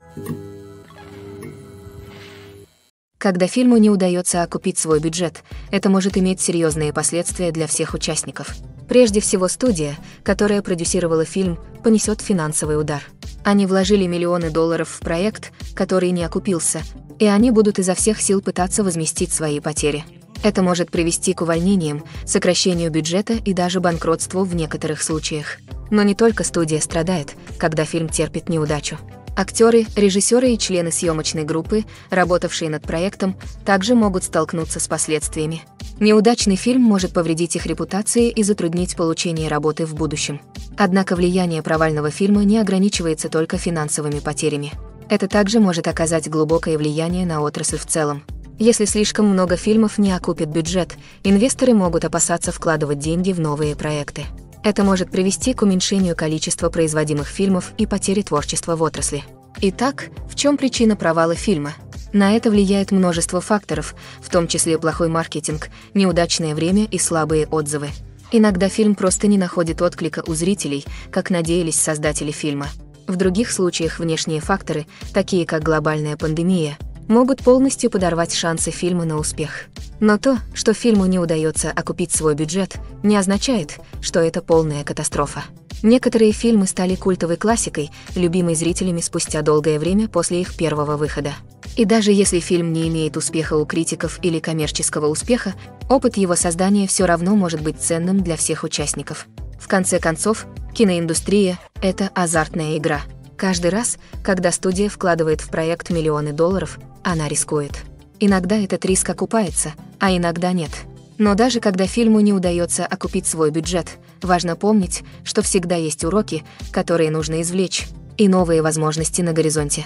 S1: Когда фильму не удается окупить свой бюджет, это может иметь серьезные последствия для всех участников. Прежде всего, студия, которая продюсировала фильм, понесет финансовый удар. Они вложили миллионы долларов в проект, который не окупился, и они будут изо всех сил пытаться возместить свои потери. Это может привести к увольнениям, сокращению бюджета и даже банкротству в некоторых случаях. Но не только студия страдает, когда фильм терпит неудачу. Актеры, режиссеры и члены съемочной группы, работавшие над проектом, также могут столкнуться с последствиями. Неудачный фильм может повредить их репутации и затруднить получение работы в будущем. Однако влияние провального фильма не ограничивается только финансовыми потерями. Это также может оказать глубокое влияние на отрасль в целом. Если слишком много фильмов не окупит бюджет, инвесторы могут опасаться вкладывать деньги в новые проекты. Это может привести к уменьшению количества производимых фильмов и потере творчества в отрасли. Итак, в чем причина провала фильма? На это влияет множество факторов, в том числе плохой маркетинг, неудачное время и слабые отзывы. Иногда фильм просто не находит отклика у зрителей, как надеялись создатели фильма. В других случаях внешние факторы, такие как глобальная пандемия, могут полностью подорвать шансы фильма на успех. Но то, что фильму не удается окупить свой бюджет, не означает, что это полная катастрофа. Некоторые фильмы стали культовой классикой, любимой зрителями спустя долгое время после их первого выхода. И даже если фильм не имеет успеха у критиков или коммерческого успеха, опыт его создания все равно может быть ценным для всех участников. В конце концов, киноиндустрия – это азартная игра. Каждый раз, когда студия вкладывает в проект миллионы долларов, она рискует. Иногда этот риск окупается, а иногда нет. Но даже когда фильму не удается окупить свой бюджет, важно помнить, что всегда есть уроки, которые нужно извлечь, и новые возможности на горизонте.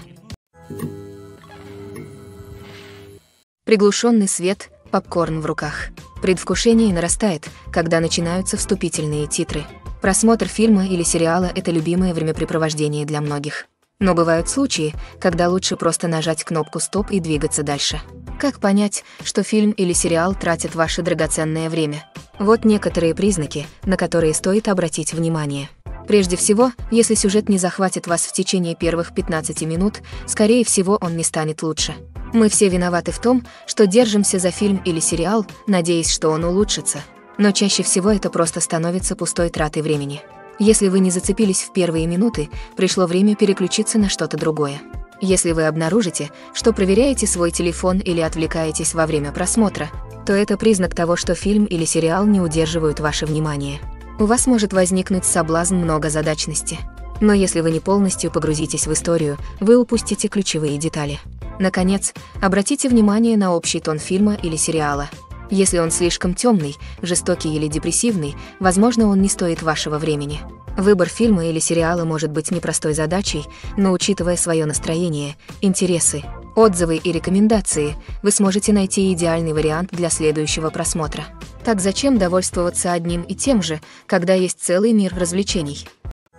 S1: Приглушенный свет, попкорн в руках. Предвкушение нарастает, когда начинаются вступительные титры. Просмотр фильма или сериала – это любимое времяпрепровождение для многих. Но бывают случаи, когда лучше просто нажать кнопку «Стоп» и двигаться дальше. Как понять, что фильм или сериал тратит ваше драгоценное время? Вот некоторые признаки, на которые стоит обратить внимание. Прежде всего, если сюжет не захватит вас в течение первых 15 минут, скорее всего, он не станет лучше. Мы все виноваты в том, что держимся за фильм или сериал, надеясь, что он улучшится. Но чаще всего это просто становится пустой тратой времени. Если вы не зацепились в первые минуты, пришло время переключиться на что-то другое. Если вы обнаружите, что проверяете свой телефон или отвлекаетесь во время просмотра, то это признак того, что фильм или сериал не удерживают ваше внимание. У вас может возникнуть соблазн многозадачности. Но если вы не полностью погрузитесь в историю, вы упустите ключевые детали. Наконец, обратите внимание на общий тон фильма или сериала. Если он слишком темный, жестокий или депрессивный, возможно, он не стоит вашего времени. Выбор фильма или сериала может быть непростой задачей, но учитывая свое настроение, интересы, отзывы и рекомендации, вы сможете найти идеальный вариант для следующего просмотра. Так зачем довольствоваться одним и тем же, когда есть целый мир развлечений?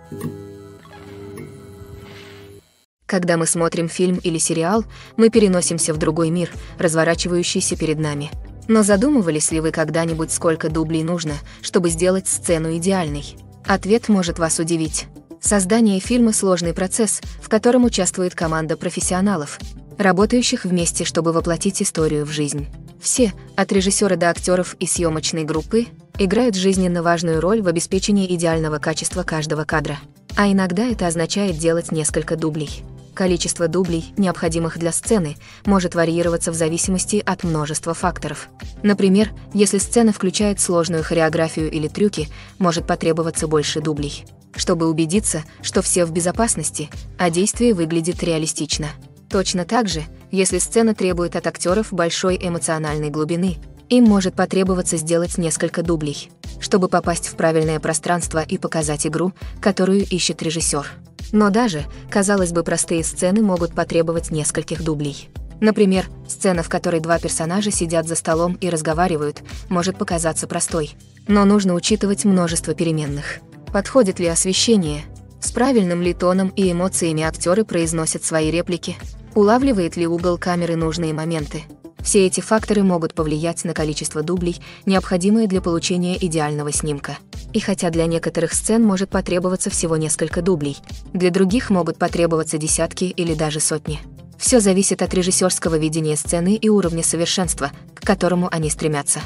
S1: Когда мы смотрим фильм или сериал, мы переносимся в другой мир, разворачивающийся перед нами. Но задумывались ли вы когда-нибудь, сколько дублей нужно, чтобы сделать сцену идеальной? Ответ может вас удивить. Создание фильма – сложный процесс, в котором участвует команда профессионалов, работающих вместе, чтобы воплотить историю в жизнь. Все, от режиссера до актеров и съемочной группы, играют жизненно важную роль в обеспечении идеального качества каждого кадра. А иногда это означает делать несколько дублей. Количество дублей, необходимых для сцены, может варьироваться в зависимости от множества факторов. Например, если сцена включает сложную хореографию или трюки, может потребоваться больше дублей, чтобы убедиться, что все в безопасности, а действие выглядит реалистично. Точно так же, если сцена требует от актеров большой эмоциональной глубины, им может потребоваться сделать несколько дублей, чтобы попасть в правильное пространство и показать игру, которую ищет режиссер. Но даже, казалось бы, простые сцены могут потребовать нескольких дублей. Например, сцена, в которой два персонажа сидят за столом и разговаривают, может показаться простой. Но нужно учитывать множество переменных. Подходит ли освещение? С правильным ли тоном и эмоциями актеры произносят свои реплики? Улавливает ли угол камеры нужные моменты? Все эти факторы могут повлиять на количество дублей, необходимое для получения идеального снимка. И хотя для некоторых сцен может потребоваться всего несколько дублей, для других могут потребоваться десятки или даже сотни. Все зависит от режиссерского видения сцены и уровня совершенства, к которому они стремятся.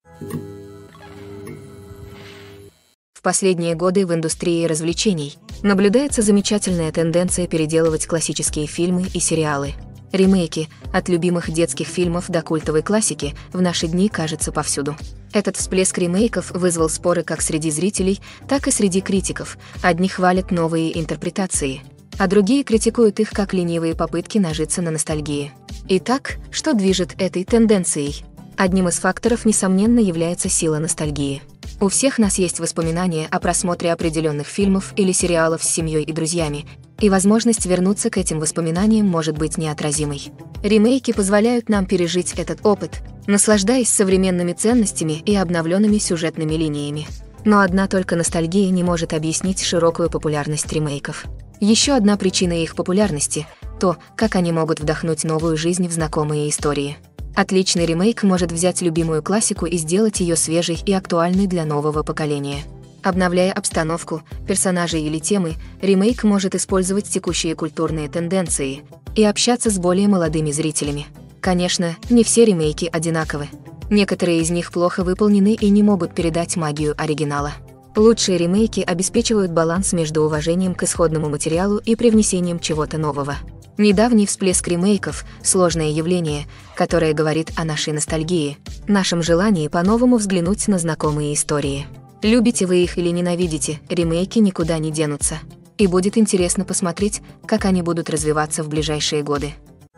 S1: В последние годы в индустрии развлечений наблюдается замечательная тенденция переделывать классические фильмы и сериалы. Ремейки, от любимых детских фильмов до культовой классики, в наши дни кажется повсюду. Этот всплеск ремейков вызвал споры как среди зрителей, так и среди критиков. Одни хвалят новые интерпретации, а другие критикуют их как ленивые попытки нажиться на ностальгии. Итак, что движет этой тенденцией? Одним из факторов, несомненно, является сила ностальгии. У всех нас есть воспоминания о просмотре определенных фильмов или сериалов с семьей и друзьями, и возможность вернуться к этим воспоминаниям может быть неотразимой. Ремейки позволяют нам пережить этот опыт, наслаждаясь современными ценностями и обновленными сюжетными линиями. Но одна только ностальгия не может объяснить широкую популярность ремейков. Еще одна причина их популярности – то, как они могут вдохнуть новую жизнь в знакомые истории. Отличный ремейк может взять любимую классику и сделать ее свежей и актуальной для нового поколения. Обновляя обстановку, персонажей или темы, ремейк может использовать текущие культурные тенденции и общаться с более молодыми зрителями. Конечно, не все ремейки одинаковы. Некоторые из них плохо выполнены и не могут передать магию оригинала. Лучшие ремейки обеспечивают баланс между уважением к исходному материалу и привнесением чего-то нового. Недавний всплеск ремейков – сложное явление, которое говорит о нашей ностальгии, нашем желании по-новому взглянуть на знакомые истории. Любите вы их или ненавидите, ремейки никуда не денутся. И будет интересно посмотреть, как они будут развиваться в ближайшие годы.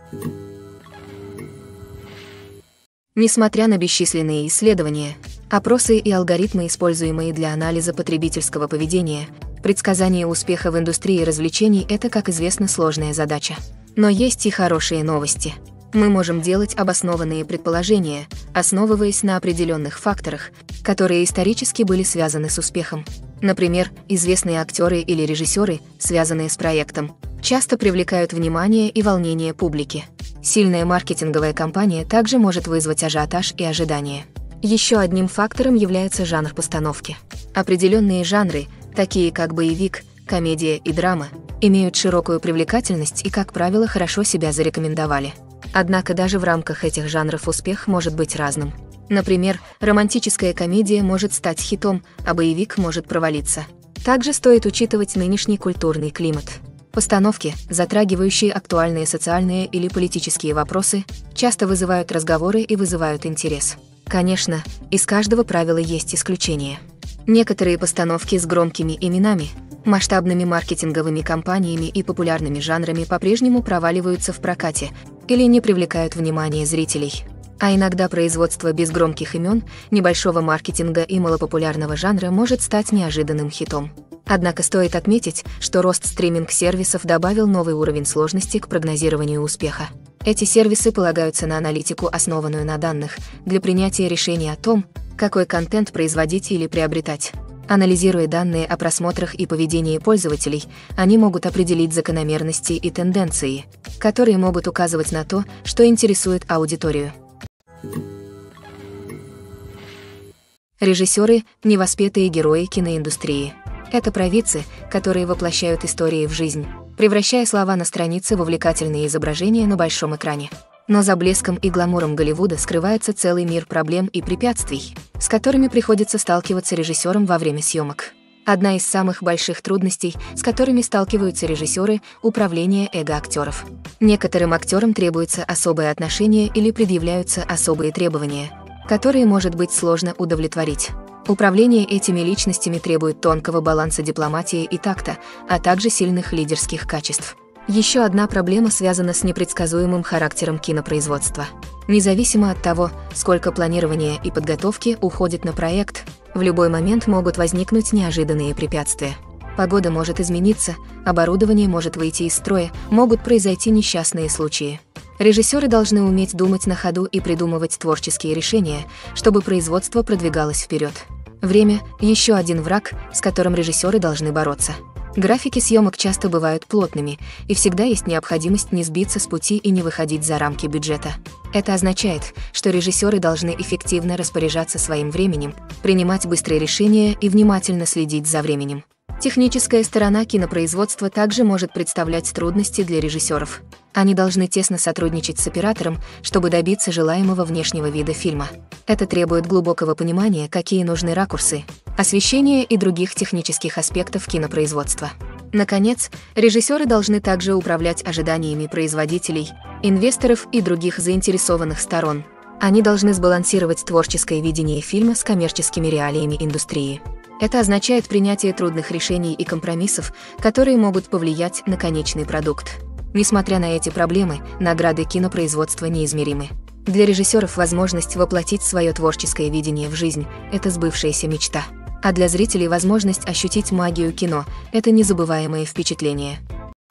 S1: Несмотря на бесчисленные исследования, опросы и алгоритмы, используемые для анализа потребительского поведения, предсказание успеха в индустрии развлечений – это, как известно, сложная задача. Но есть и хорошие новости. Мы можем делать обоснованные предположения, основываясь на определенных факторах, которые исторически были связаны с успехом. Например, известные актеры или режиссеры, связанные с проектом, часто привлекают внимание и волнение публики. Сильная маркетинговая кампания также может вызвать ажиотаж и ожидания. Еще одним фактором является жанр постановки. Определенные жанры, такие как боевик, комедия и драма, имеют широкую привлекательность и, как правило, хорошо себя зарекомендовали. Однако даже в рамках этих жанров успех может быть разным. Например, романтическая комедия может стать хитом, а боевик может провалиться. Также стоит учитывать нынешний культурный климат. Постановки, затрагивающие актуальные социальные или политические вопросы, часто вызывают разговоры и вызывают интерес. Конечно, из каждого правила есть исключения. Некоторые постановки с громкими именами, масштабными маркетинговыми кампаниями и популярными жанрами по-прежнему проваливаются в прокате или не привлекают внимания зрителей. А иногда производство без громких имен, небольшого маркетинга и малопопулярного жанра может стать неожиданным хитом. Однако стоит отметить, что рост стриминг-сервисов добавил новый уровень сложности к прогнозированию успеха. Эти сервисы полагаются на аналитику, основанную на данных, для принятия решений о том, какой контент производить или приобретать. Анализируя данные о просмотрах и поведении пользователей, они могут определить закономерности и тенденции, которые могут указывать на то, что интересует аудиторию. Режиссеры – невоспетые герои киноиндустрии. Это провидцы, которые воплощают истории в жизнь, превращая слова на странице в увлекательные изображения на большом экране. Но за блеском и гламуром Голливуда скрывается целый мир проблем и препятствий, с которыми приходится сталкиваться режиссерам во время съемок. Одна из самых больших трудностей, с которыми сталкиваются режиссеры – управление эго актеров. Некоторым актерам требуется особое отношение или предъявляются особые требования, которые может быть сложно удовлетворить. Управление этими личностями требует тонкого баланса дипломатии и такта, а также сильных лидерских качеств. Еще одна проблема связана с непредсказуемым характером кинопроизводства. Независимо от того, сколько планирования и подготовки уходит на проект, в любой момент могут возникнуть неожиданные препятствия. Погода может измениться, оборудование может выйти из строя, могут произойти несчастные случаи. Режиссеры должны уметь думать на ходу и придумывать творческие решения, чтобы производство продвигалось вперед. Время – еще один враг, с которым режиссеры должны бороться. Графики съемок часто бывают плотными, и всегда есть необходимость не сбиться с пути и не выходить за рамки бюджета. Это означает, что режиссеры должны эффективно распоряжаться своим временем, принимать быстрые решения и внимательно следить за временем. Техническая сторона кинопроизводства также может представлять трудности для режиссеров. Они должны тесно сотрудничать с оператором, чтобы добиться желаемого внешнего вида фильма. Это требует глубокого понимания, какие нужны ракурсы, освещения и других технических аспектов кинопроизводства. Наконец, режиссеры должны также управлять ожиданиями производителей, инвесторов и других заинтересованных сторон. Они должны сбалансировать творческое видение фильма с коммерческими реалиями индустрии. Это означает принятие трудных решений и компромиссов, которые могут повлиять на конечный продукт. Несмотря на эти проблемы, награды кинопроизводства неизмеримы. Для режиссеров возможность воплотить свое творческое видение в жизнь – это сбывшаяся мечта. А для зрителей возможность ощутить магию кино – это незабываемое впечатление.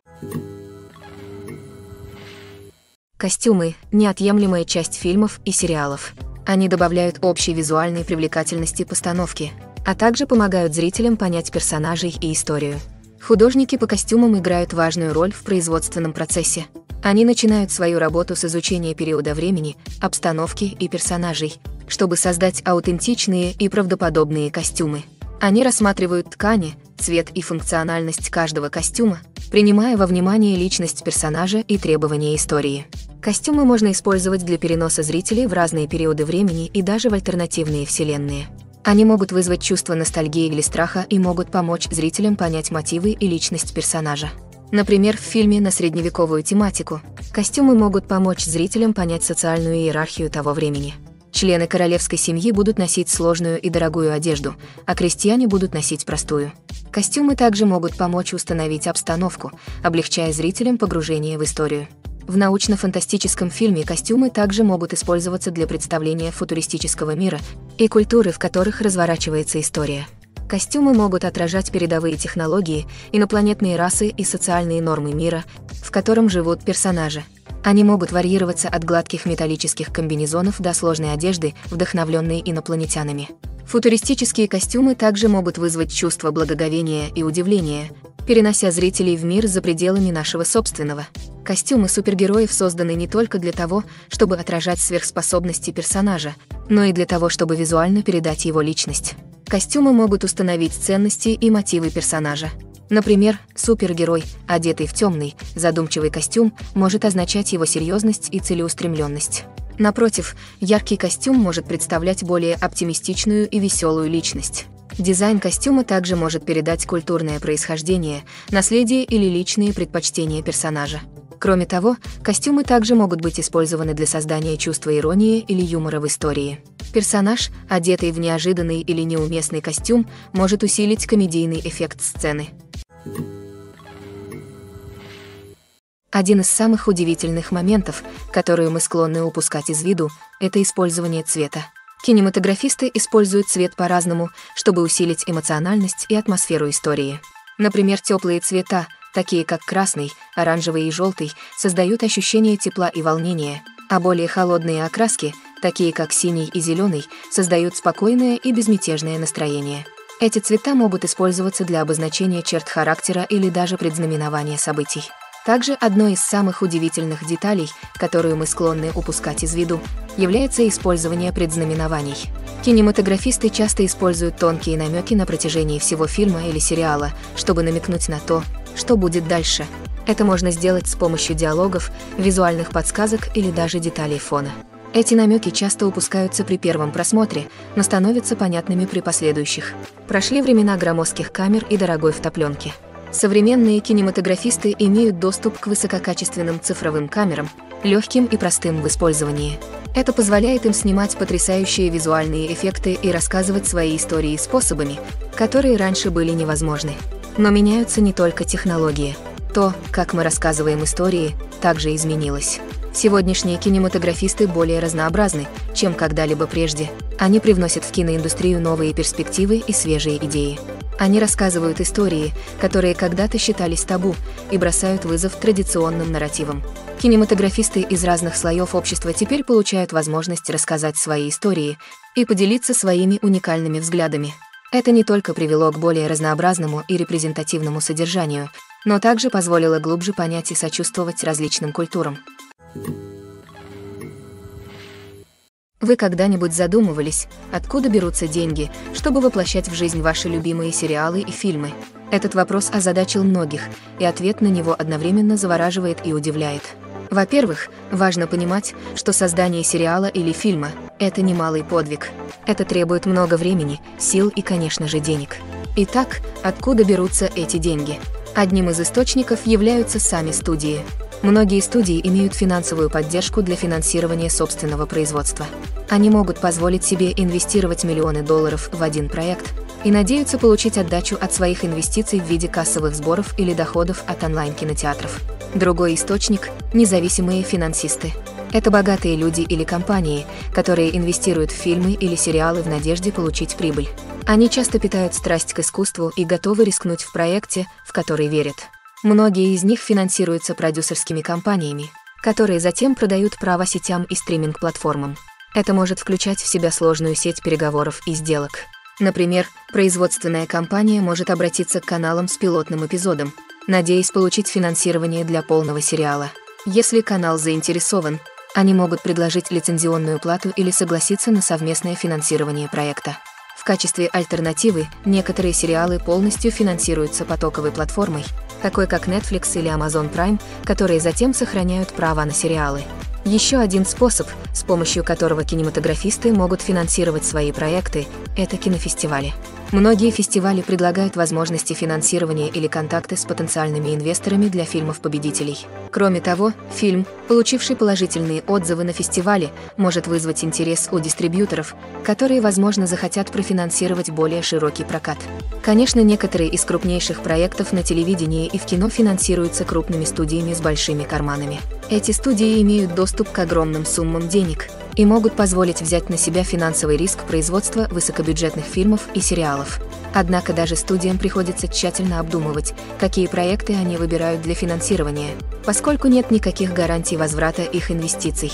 S1: Костюмы – неотъемлемая часть фильмов и сериалов. Они добавляют общей визуальной привлекательности постановки, а также помогают зрителям понять персонажей и историю. Художники по костюмам играют важную роль в производственном процессе. Они начинают свою работу с изучения периода времени, обстановки и персонажей, чтобы создать аутентичные и правдоподобные костюмы. Они рассматривают ткани, цвет и функциональность каждого костюма, принимая во внимание личность персонажа и требования истории. Костюмы можно использовать для переноса зрителей в разные периоды времени и даже в альтернативные вселенные. Они могут вызвать чувство ностальгии или страха и могут помочь зрителям понять мотивы и личность персонажа. Например, в фильме на средневековую тематику костюмы могут помочь зрителям понять социальную иерархию того времени. Члены королевской семьи будут носить сложную и дорогую одежду, а крестьяне будут носить простую. Костюмы также могут помочь установить обстановку, облегчая зрителям погружение в историю. В научно-фантастическом фильме костюмы также могут использоваться для представления футуристического мира и культуры, в которых разворачивается история. Костюмы могут отражать передовые технологии, инопланетные расы и социальные нормы мира, в котором живут персонажи. Они могут варьироваться от гладких металлических комбинезонов до сложной одежды, вдохновленной инопланетянами. Футуристические костюмы также могут вызвать чувство благоговения и удивления, перенося зрителей в мир за пределами нашего собственного. Костюмы супергероев созданы не только для того, чтобы отражать сверхспособности персонажа, но и для того, чтобы визуально передать его личность. Костюмы могут установить ценности и мотивы персонажа. Например, супергерой, одетый в темный, задумчивый костюм, может означать его серьезность и целеустремленность. Напротив, яркий костюм может представлять более оптимистичную и веселую личность. Дизайн костюма также может передать культурное происхождение, наследие или личные предпочтения персонажа. Кроме того, костюмы также могут быть использованы для создания чувства иронии или юмора в истории. Персонаж, одетый в неожиданный или неуместный костюм, может усилить комедийный эффект сцены. Один из самых удивительных моментов, которые мы склонны упускать из виду, это использование цвета. Кинематографисты используют цвет по-разному, чтобы усилить эмоциональность и атмосферу истории. Например, теплые цвета, такие как красный, оранжевый и желтый, создают ощущение тепла и волнения, а более холодные окраски, такие как синий и зеленый, создают спокойное и безмятежное настроение. Эти цвета могут использоваться для обозначения черт характера или даже предзнаменования событий. Также одной из самых удивительных деталей, которую мы склонны упускать из виду, является использование предзнаменований. Кинематографисты часто используют тонкие намеки на протяжении всего фильма или сериала, чтобы намекнуть на то, что будет дальше. Это можно сделать с помощью диалогов, визуальных подсказок или даже деталей фона. Эти намеки часто упускаются при первом просмотре, но становятся понятными при последующих. Прошли времена громоздких камер и дорогой фотопленки. Современные кинематографисты имеют доступ к высококачественным цифровым камерам, легким и простым в использовании. Это позволяет им снимать потрясающие визуальные эффекты и рассказывать свои истории способами, которые раньше были невозможны. Но меняются не только технологии. То, как мы рассказываем истории, также изменилось. Сегодняшние кинематографисты более разнообразны, чем когда-либо прежде. Они привносят в киноиндустрию новые перспективы и свежие идеи. Они рассказывают истории, которые когда-то считались табу, и бросают вызов традиционным нарративам. Кинематографисты из разных слоев общества теперь получают возможность рассказать свои истории и поделиться своими уникальными взглядами. Это не только привело к более разнообразному и репрезентативному содержанию, но также позволило глубже понять и сочувствовать различным культурам. Вы когда-нибудь задумывались, откуда берутся деньги, чтобы воплощать в жизнь ваши любимые сериалы и фильмы? Этот вопрос озадачил многих, и ответ на него одновременно завораживает и удивляет. Во-первых, важно понимать, что создание сериала или фильма – это немалый подвиг. Это требует много времени, сил и, конечно же, денег. Итак, откуда берутся эти деньги? Одним из источников являются сами студии. Многие студии имеют финансовую поддержку для финансирования собственного производства. Они могут позволить себе инвестировать миллионы долларов в один проект, и надеются получить отдачу от своих инвестиций в виде кассовых сборов или доходов от онлайн-кинотеатров. Другой источник – независимые финансисты. Это богатые люди или компании, которые инвестируют в фильмы или сериалы в надежде получить прибыль. Они часто питают страсть к искусству и готовы рискнуть в проекте, в который верят. Многие из них финансируются продюсерскими компаниями, которые затем продают права сетям и стриминг-платформам. Это может включать в себя сложную сеть переговоров и сделок. Например, производственная компания может обратиться к каналам с пилотным эпизодом, надеясь получить финансирование для полного сериала. Если канал заинтересован, они могут предложить лицензионную плату или согласиться на совместное финансирование проекта. В качестве альтернативы некоторые сериалы полностью финансируются потоковой платформой, такой как Netflix или Amazon Prime, которые затем сохраняют права на сериалы. Еще один способ, с помощью которого кинематографисты могут финансировать свои проекты, это кинофестивали. Многие фестивали предлагают возможности финансирования или контакты с потенциальными инвесторами для фильмов-победителей. Кроме того, фильм, получивший положительные отзывы на фестивале, может вызвать интерес у дистрибьюторов, которые, возможно, захотят профинансировать более широкий прокат. Конечно, некоторые из крупнейших проектов на телевидении и в кино финансируются крупными студиями с большими карманами. Эти студии имеют доступ к огромным суммам денег и могут позволить взять на себя финансовый риск производства высокобюджетных фильмов и сериалов. Однако даже студиям приходится тщательно обдумывать, какие проекты они выбирают для финансирования, поскольку нет никаких гарантий возврата их инвестиций.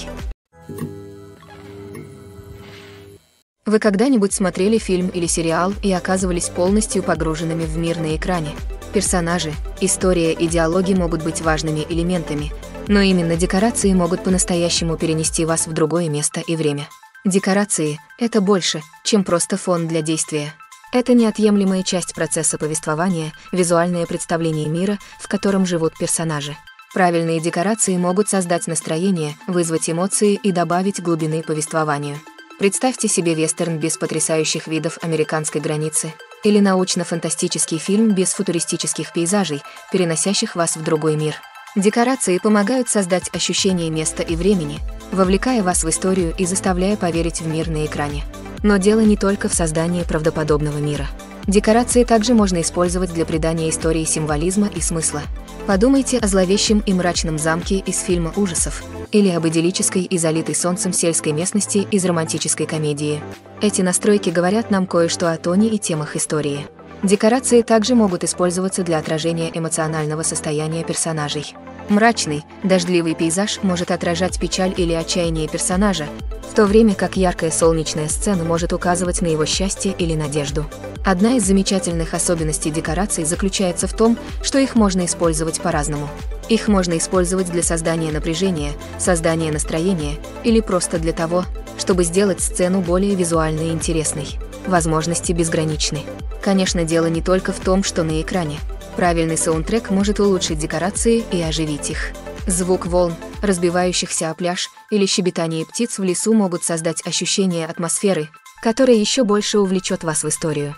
S1: Вы когда-нибудь смотрели фильм или сериал и оказывались полностью погруженными в мир на экране? Персонажи, история и диалоги могут быть важными элементами, но именно декорации могут по-настоящему перенести вас в другое место и время. Декорации — это больше, чем просто фон для действия. Это неотъемлемая часть процесса повествования, визуальное представление мира, в котором живут персонажи. Правильные декорации могут создать настроение, вызвать эмоции и добавить глубины повествованию. Представьте себе вестерн без потрясающих видов американской границы или научно-фантастический фильм без футуристических пейзажей, переносящих вас в другой мир. Декорации помогают создать ощущение места и времени, вовлекая вас в историю и заставляя поверить в мир на экране. Но дело не только в создании правдоподобного мира. Декорации также можно использовать для придания истории символизма и смысла. Подумайте о зловещем и мрачном замке из фильма ужасов или об идиллической и залитой солнцем сельской местности из романтической комедии. Эти настройки говорят нам кое-что о тоне и темах истории. Декорации также могут использоваться для отражения эмоционального состояния персонажей. Мрачный, дождливый пейзаж может отражать печаль или отчаяние персонажа, в то время как яркая солнечная сцена может указывать на его счастье или надежду. Одна из замечательных особенностей декораций заключается в том, что их можно использовать по-разному. Их можно использовать для создания напряжения, создания настроения или просто для того, чтобы сделать сцену более визуально интересной. Возможности безграничны. Конечно, дело не только в том, что на экране. Правильный саундтрек может улучшить декорации и оживить их. Звук волн, разбивающихся о пляж, или щебетание птиц в лесу могут создать ощущение атмосферы, которая еще больше увлечет вас в историю.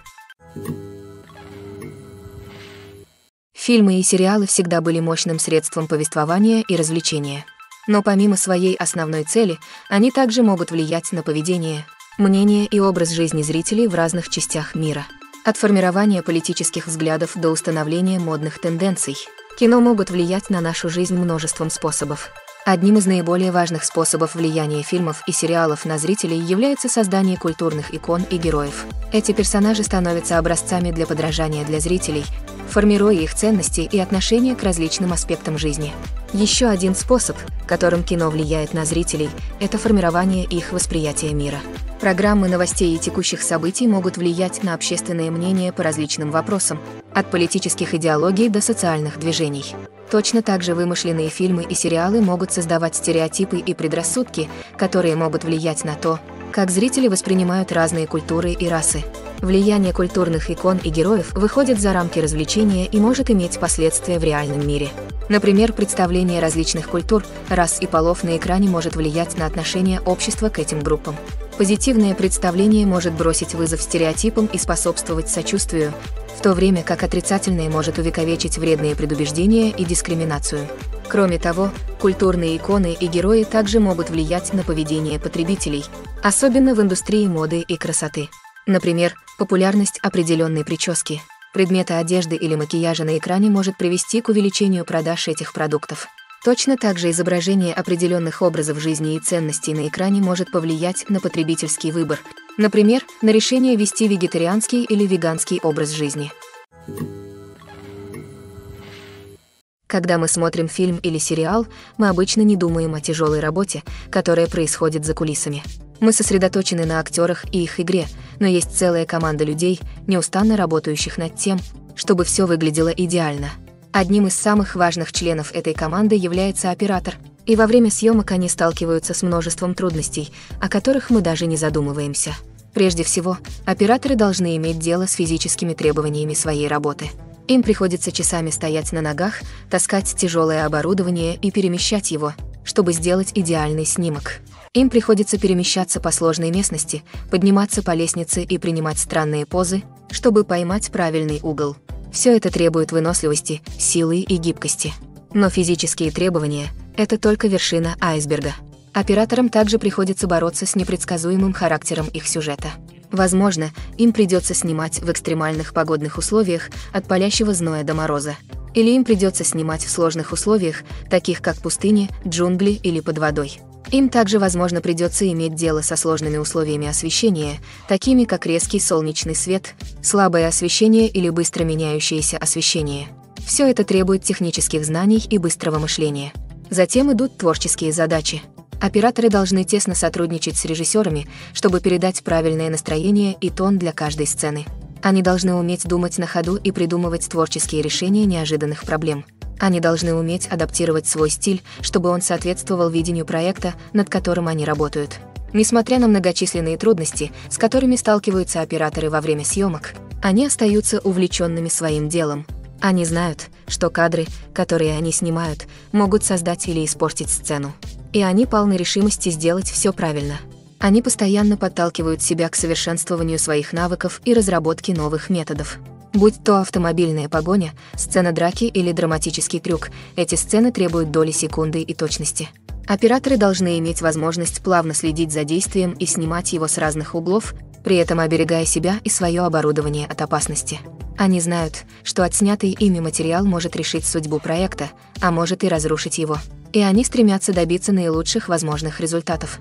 S1: Фильмы и сериалы всегда были мощным средством повествования и развлечения. Но помимо своей основной цели, они также могут влиять на поведение, мнение и образ жизни зрителей в разных частях мира. От формирования политических взглядов до установления модных тенденций, кино могут влиять на нашу жизнь множеством способов. Одним из наиболее важных способов влияния фильмов и сериалов на зрителей является создание культурных икон и героев. Эти персонажи становятся образцами для подражания для зрителей, формируя их ценности и отношения к различным аспектам жизни. Еще один способ, которым кино влияет на зрителей, это формирование их восприятия мира. Программы новостей и текущих событий могут влиять на общественное мнение по различным вопросам, от политических идеологий до социальных движений. Точно так же вымышленные фильмы и сериалы могут создавать стереотипы и предрассудки, которые могут влиять на то, как зрители воспринимают разные культуры и расы. Влияние культурных икон и героев выходит за рамки развлечения и может иметь последствия в реальном мире. Например, представление различных культур, рас и полов на экране может влиять на отношение общества к этим группам. Позитивное представление может бросить вызов стереотипам и способствовать сочувствию, в то время как отрицательное может увековечить вредные предубеждения и дискриминацию. Кроме того, культурные иконы и герои также могут влиять на поведение потребителей, особенно в индустрии моды и красоты. Например, Популярность определенной прически, предмета одежды или макияжа на экране может привести к увеличению продаж этих продуктов. Точно так же изображение определенных образов жизни и ценностей на экране может повлиять на потребительский выбор, например, на решение вести вегетарианский или веганский образ жизни. Когда мы смотрим фильм или сериал, мы обычно не думаем о тяжелой работе, которая происходит за кулисами. Мы сосредоточены на актерах и их игре, но есть целая команда людей, неустанно работающих над тем, чтобы все выглядело идеально. Одним из самых важных членов этой команды является оператор, и во время съемок они сталкиваются с множеством трудностей, о которых мы даже не задумываемся. Прежде всего, операторы должны иметь дело с физическими требованиями своей работы. Им приходится часами стоять на ногах, таскать тяжелое оборудование и перемещать его, чтобы сделать идеальный снимок. Им приходится перемещаться по сложной местности, подниматься по лестнице и принимать странные позы, чтобы поймать правильный угол. Все это требует выносливости, силы и гибкости. Но физические требования – это только вершина айсберга. Операторам также приходится бороться с непредсказуемым характером их сюжета. Возможно, им придется снимать в экстремальных погодных условиях от палящего зноя до мороза. Или им придется снимать в сложных условиях, таких как пустыни, джунгли или под водой. Им также, возможно, придется иметь дело со сложными условиями освещения, такими как резкий солнечный свет, слабое освещение или быстро меняющееся освещение. Все это требует технических знаний и быстрого мышления. Затем идут творческие задачи. Операторы должны тесно сотрудничать с режиссерами, чтобы передать правильное настроение и тон для каждой сцены. Они должны уметь думать на ходу и придумывать творческие решения неожиданных проблем. Они должны уметь адаптировать свой стиль, чтобы он соответствовал видению проекта, над которым они работают. Несмотря на многочисленные трудности, с которыми сталкиваются операторы во время съемок, они остаются увлеченными своим делом. Они знают, что кадры, которые они снимают, могут создать или испортить сцену. И они полны решимости сделать все правильно. Они постоянно подталкивают себя к совершенствованию своих навыков и разработке новых методов. Будь то автомобильная погоня, сцена драки или драматический трюк, эти сцены требуют доли секунды и точности. Операторы должны иметь возможность плавно следить за действием и снимать его с разных углов, при этом оберегая себя и свое оборудование от опасности. Они знают, что отснятый ими материал может решить судьбу проекта, а может и разрушить его. И они стремятся добиться наилучших возможных результатов.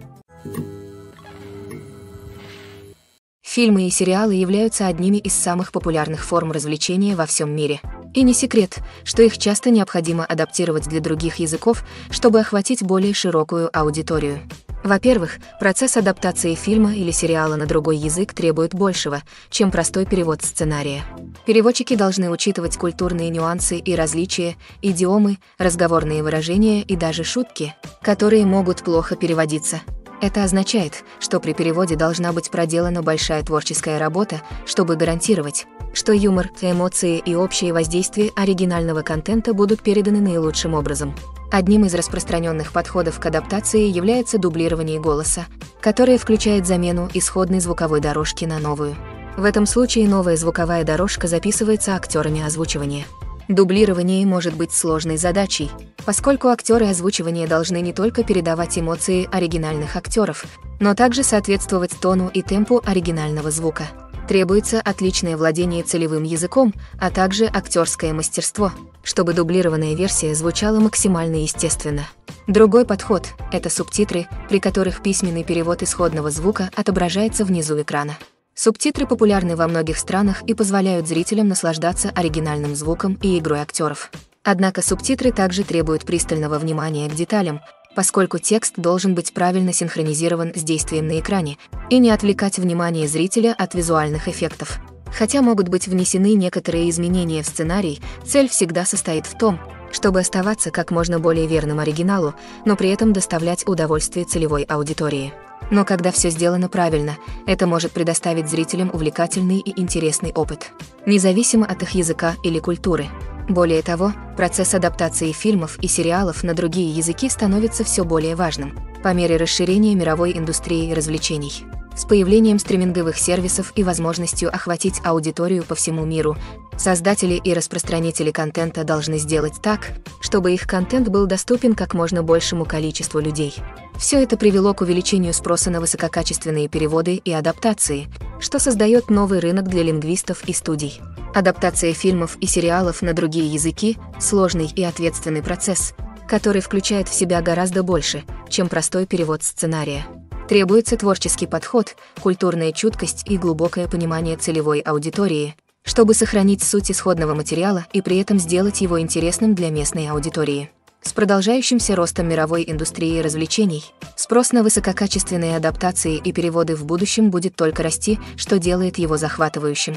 S1: Фильмы и сериалы являются одними из самых популярных форм развлечения во всем мире. И не секрет, что их часто необходимо адаптировать для других языков, чтобы охватить более широкую аудиторию. Во-первых, процесс адаптации фильма или сериала на другой язык требует большего, чем простой перевод сценария. Переводчики должны учитывать культурные нюансы и различия, идиомы, разговорные выражения и даже шутки, которые могут плохо переводиться. Это означает, что при переводе должна быть проделана большая творческая работа, чтобы гарантировать, что юмор, эмоции и общее воздействие оригинального контента будут переданы наилучшим образом. Одним из распространенных подходов к адаптации является дублирование голоса, которое включает замену исходной звуковой дорожки на новую. В этом случае новая звуковая дорожка записывается актерами озвучивания. Дублирование может быть сложной задачей, поскольку актеры озвучивания должны не только передавать эмоции оригинальных актеров, но также соответствовать тону и темпу оригинального звука. Требуется отличное владение целевым языком, а также актерское мастерство, чтобы дублированная версия звучала максимально естественно. Другой подход – это субтитры, при которых письменный перевод исходного звука отображается внизу экрана. Субтитры популярны во многих странах и позволяют зрителям наслаждаться оригинальным звуком и игрой актеров. Однако субтитры также требуют пристального внимания к деталям, поскольку текст должен быть правильно синхронизирован с действием на экране и не отвлекать внимание зрителя от визуальных эффектов. Хотя могут быть внесены некоторые изменения в сценарий, цель всегда состоит в том, чтобы оставаться как можно более верным оригиналу, но при этом доставлять удовольствие целевой аудитории. Но когда все сделано правильно, это может предоставить зрителям увлекательный и интересный опыт, независимо от их языка или культуры. Более того, процесс адаптации фильмов и сериалов на другие языки становится все более важным по мере расширения мировой индустрии развлечений. С появлением стриминговых сервисов и возможностью охватить аудиторию по всему миру, создатели и распространители контента должны сделать так, чтобы их контент был доступен как можно большему количеству людей. Все это привело к увеличению спроса на высококачественные переводы и адаптации, что создает новый рынок для лингвистов и студий. Адаптация фильмов и сериалов на другие языки – сложный и ответственный процесс, который включает в себя гораздо больше, чем простой перевод сценария. Требуется творческий подход, культурная чуткость и глубокое понимание целевой аудитории, чтобы сохранить суть исходного материала и при этом сделать его интересным для местной аудитории. С продолжающимся ростом мировой индустрии развлечений, спрос на высококачественные адаптации и переводы в будущем будет только расти, что делает его захватывающим.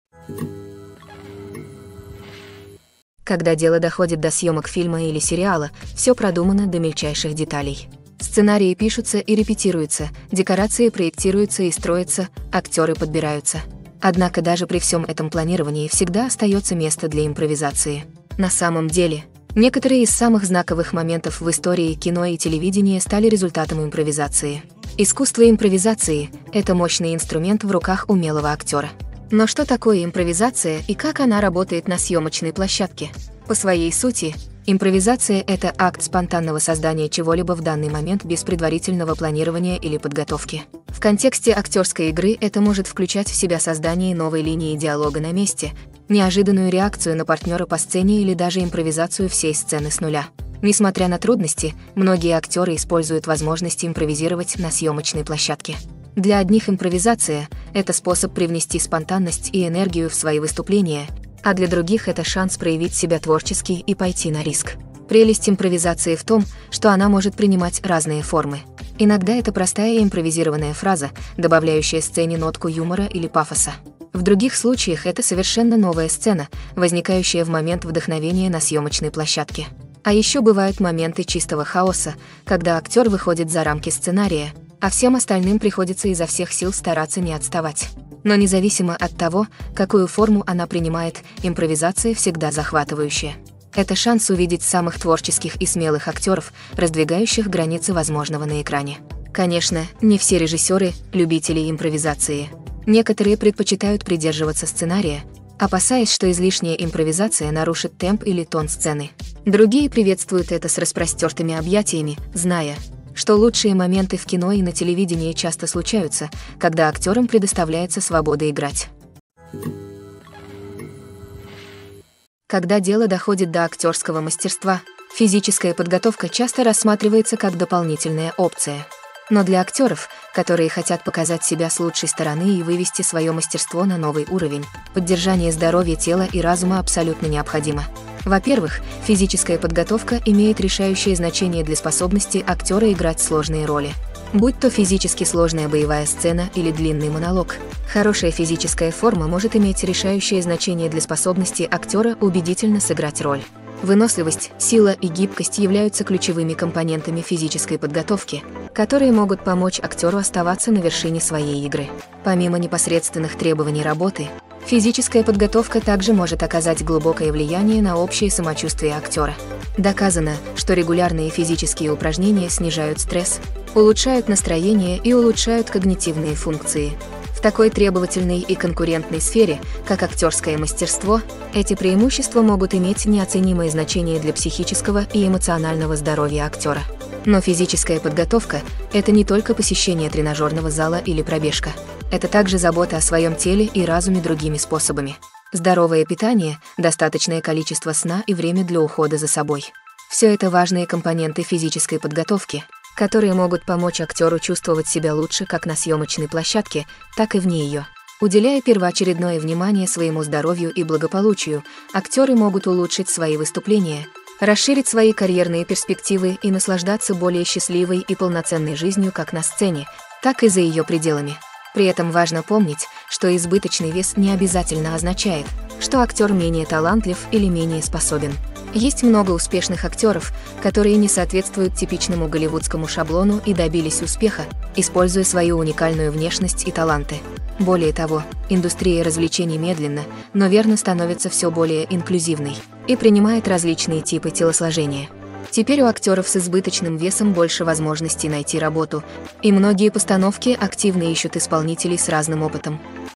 S1: Когда дело доходит до съемок фильма или сериала, все продумано до мельчайших деталей. Сценарии пишутся и репетируются, декорации проектируются и строятся, актеры подбираются. Однако даже при всем этом планировании всегда остается место для импровизации. На самом деле, некоторые из самых знаковых моментов в истории кино и телевидения стали результатом импровизации. Искусство импровизации – это мощный инструмент в руках умелого актера. Но что такое импровизация и как она работает на съемочной площадке? По своей сути, импровизация – это акт спонтанного создания чего-либо в данный момент без предварительного планирования или подготовки. В контексте актерской игры это может включать в себя создание новой линии диалога на месте, неожиданную реакцию на партнера по сцене или даже импровизацию всей сцены с нуля. Несмотря на трудности, многие актеры используют возможность импровизировать на съемочной площадке. Для одних импровизация – это способ привнести спонтанность и энергию в свои выступления, а для других это шанс проявить себя творчески и пойти на риск. Прелесть импровизации в том, что она может принимать разные формы. Иногда это простая импровизированная фраза, добавляющая сцене нотку юмора или пафоса. В других случаях это совершенно новая сцена, возникающая в момент вдохновения на съемочной площадке. А еще бывают моменты чистого хаоса, когда актер выходит за рамки сценария, а всем остальным приходится изо всех сил стараться не отставать. Но независимо от того, какую форму она принимает, импровизация всегда захватывающая. Это шанс увидеть самых творческих и смелых актеров, раздвигающих границы возможного на экране. Конечно, не все режиссеры – любители импровизации. Некоторые предпочитают придерживаться сценария, опасаясь, что излишняя импровизация нарушит темп или тон сцены. Другие приветствуют это с распростертыми объятиями, зная, что лучшие моменты в кино и на телевидении часто случаются, когда актерам предоставляется свобода играть. Когда дело доходит до актерского мастерства, физическая подготовка часто рассматривается как дополнительная опция. Но для актеров, которые хотят показать себя с лучшей стороны и вывести свое мастерство на новый уровень, поддержание здоровья тела и разума абсолютно необходимо. Во-первых, физическая подготовка имеет решающее значение для способности актера играть сложные роли. Будь то физически сложная боевая сцена или длинный монолог, хорошая физическая форма может иметь решающее значение для способности актера убедительно сыграть роль. Выносливость, сила и гибкость являются ключевыми компонентами физической подготовки, которые могут помочь актеру оставаться на вершине своей игры. Помимо непосредственных требований работы, физическая подготовка также может оказать глубокое влияние на общее самочувствие актера. Доказано, что регулярные физические упражнения снижают стресс, улучшают настроение и улучшают когнитивные функции. В такой требовательной и конкурентной сфере, как актерское мастерство, эти преимущества могут иметь неоценимое значение для психического и эмоционального здоровья актера. Но физическая подготовка – это не только посещение тренажерного зала или пробежка. Это также забота о своем теле и разуме другими способами. Здоровое питание, достаточное количество сна и время для ухода за собой. Все это важные компоненты физической подготовки, которые могут помочь актеру чувствовать себя лучше как на съемочной площадке, так и вне ее. Уделяя первоочередное внимание своему здоровью и благополучию, актеры могут улучшить свои выступления, расширить свои карьерные перспективы и наслаждаться более счастливой и полноценной жизнью как на сцене, так и за ее пределами. При этом важно помнить, что избыточный вес не обязательно означает, что актер менее талантлив или менее способен. Есть много успешных актеров, которые не соответствуют типичному голливудскому шаблону и добились успеха, используя свою уникальную внешность и таланты. Более того, индустрия развлечений медленно, но верно становится все более инклюзивной и принимает различные типы телосложения. Теперь у актеров с избыточным весом больше возможностей найти работу, и многие постановки активно ищут исполнителей с разным опытом.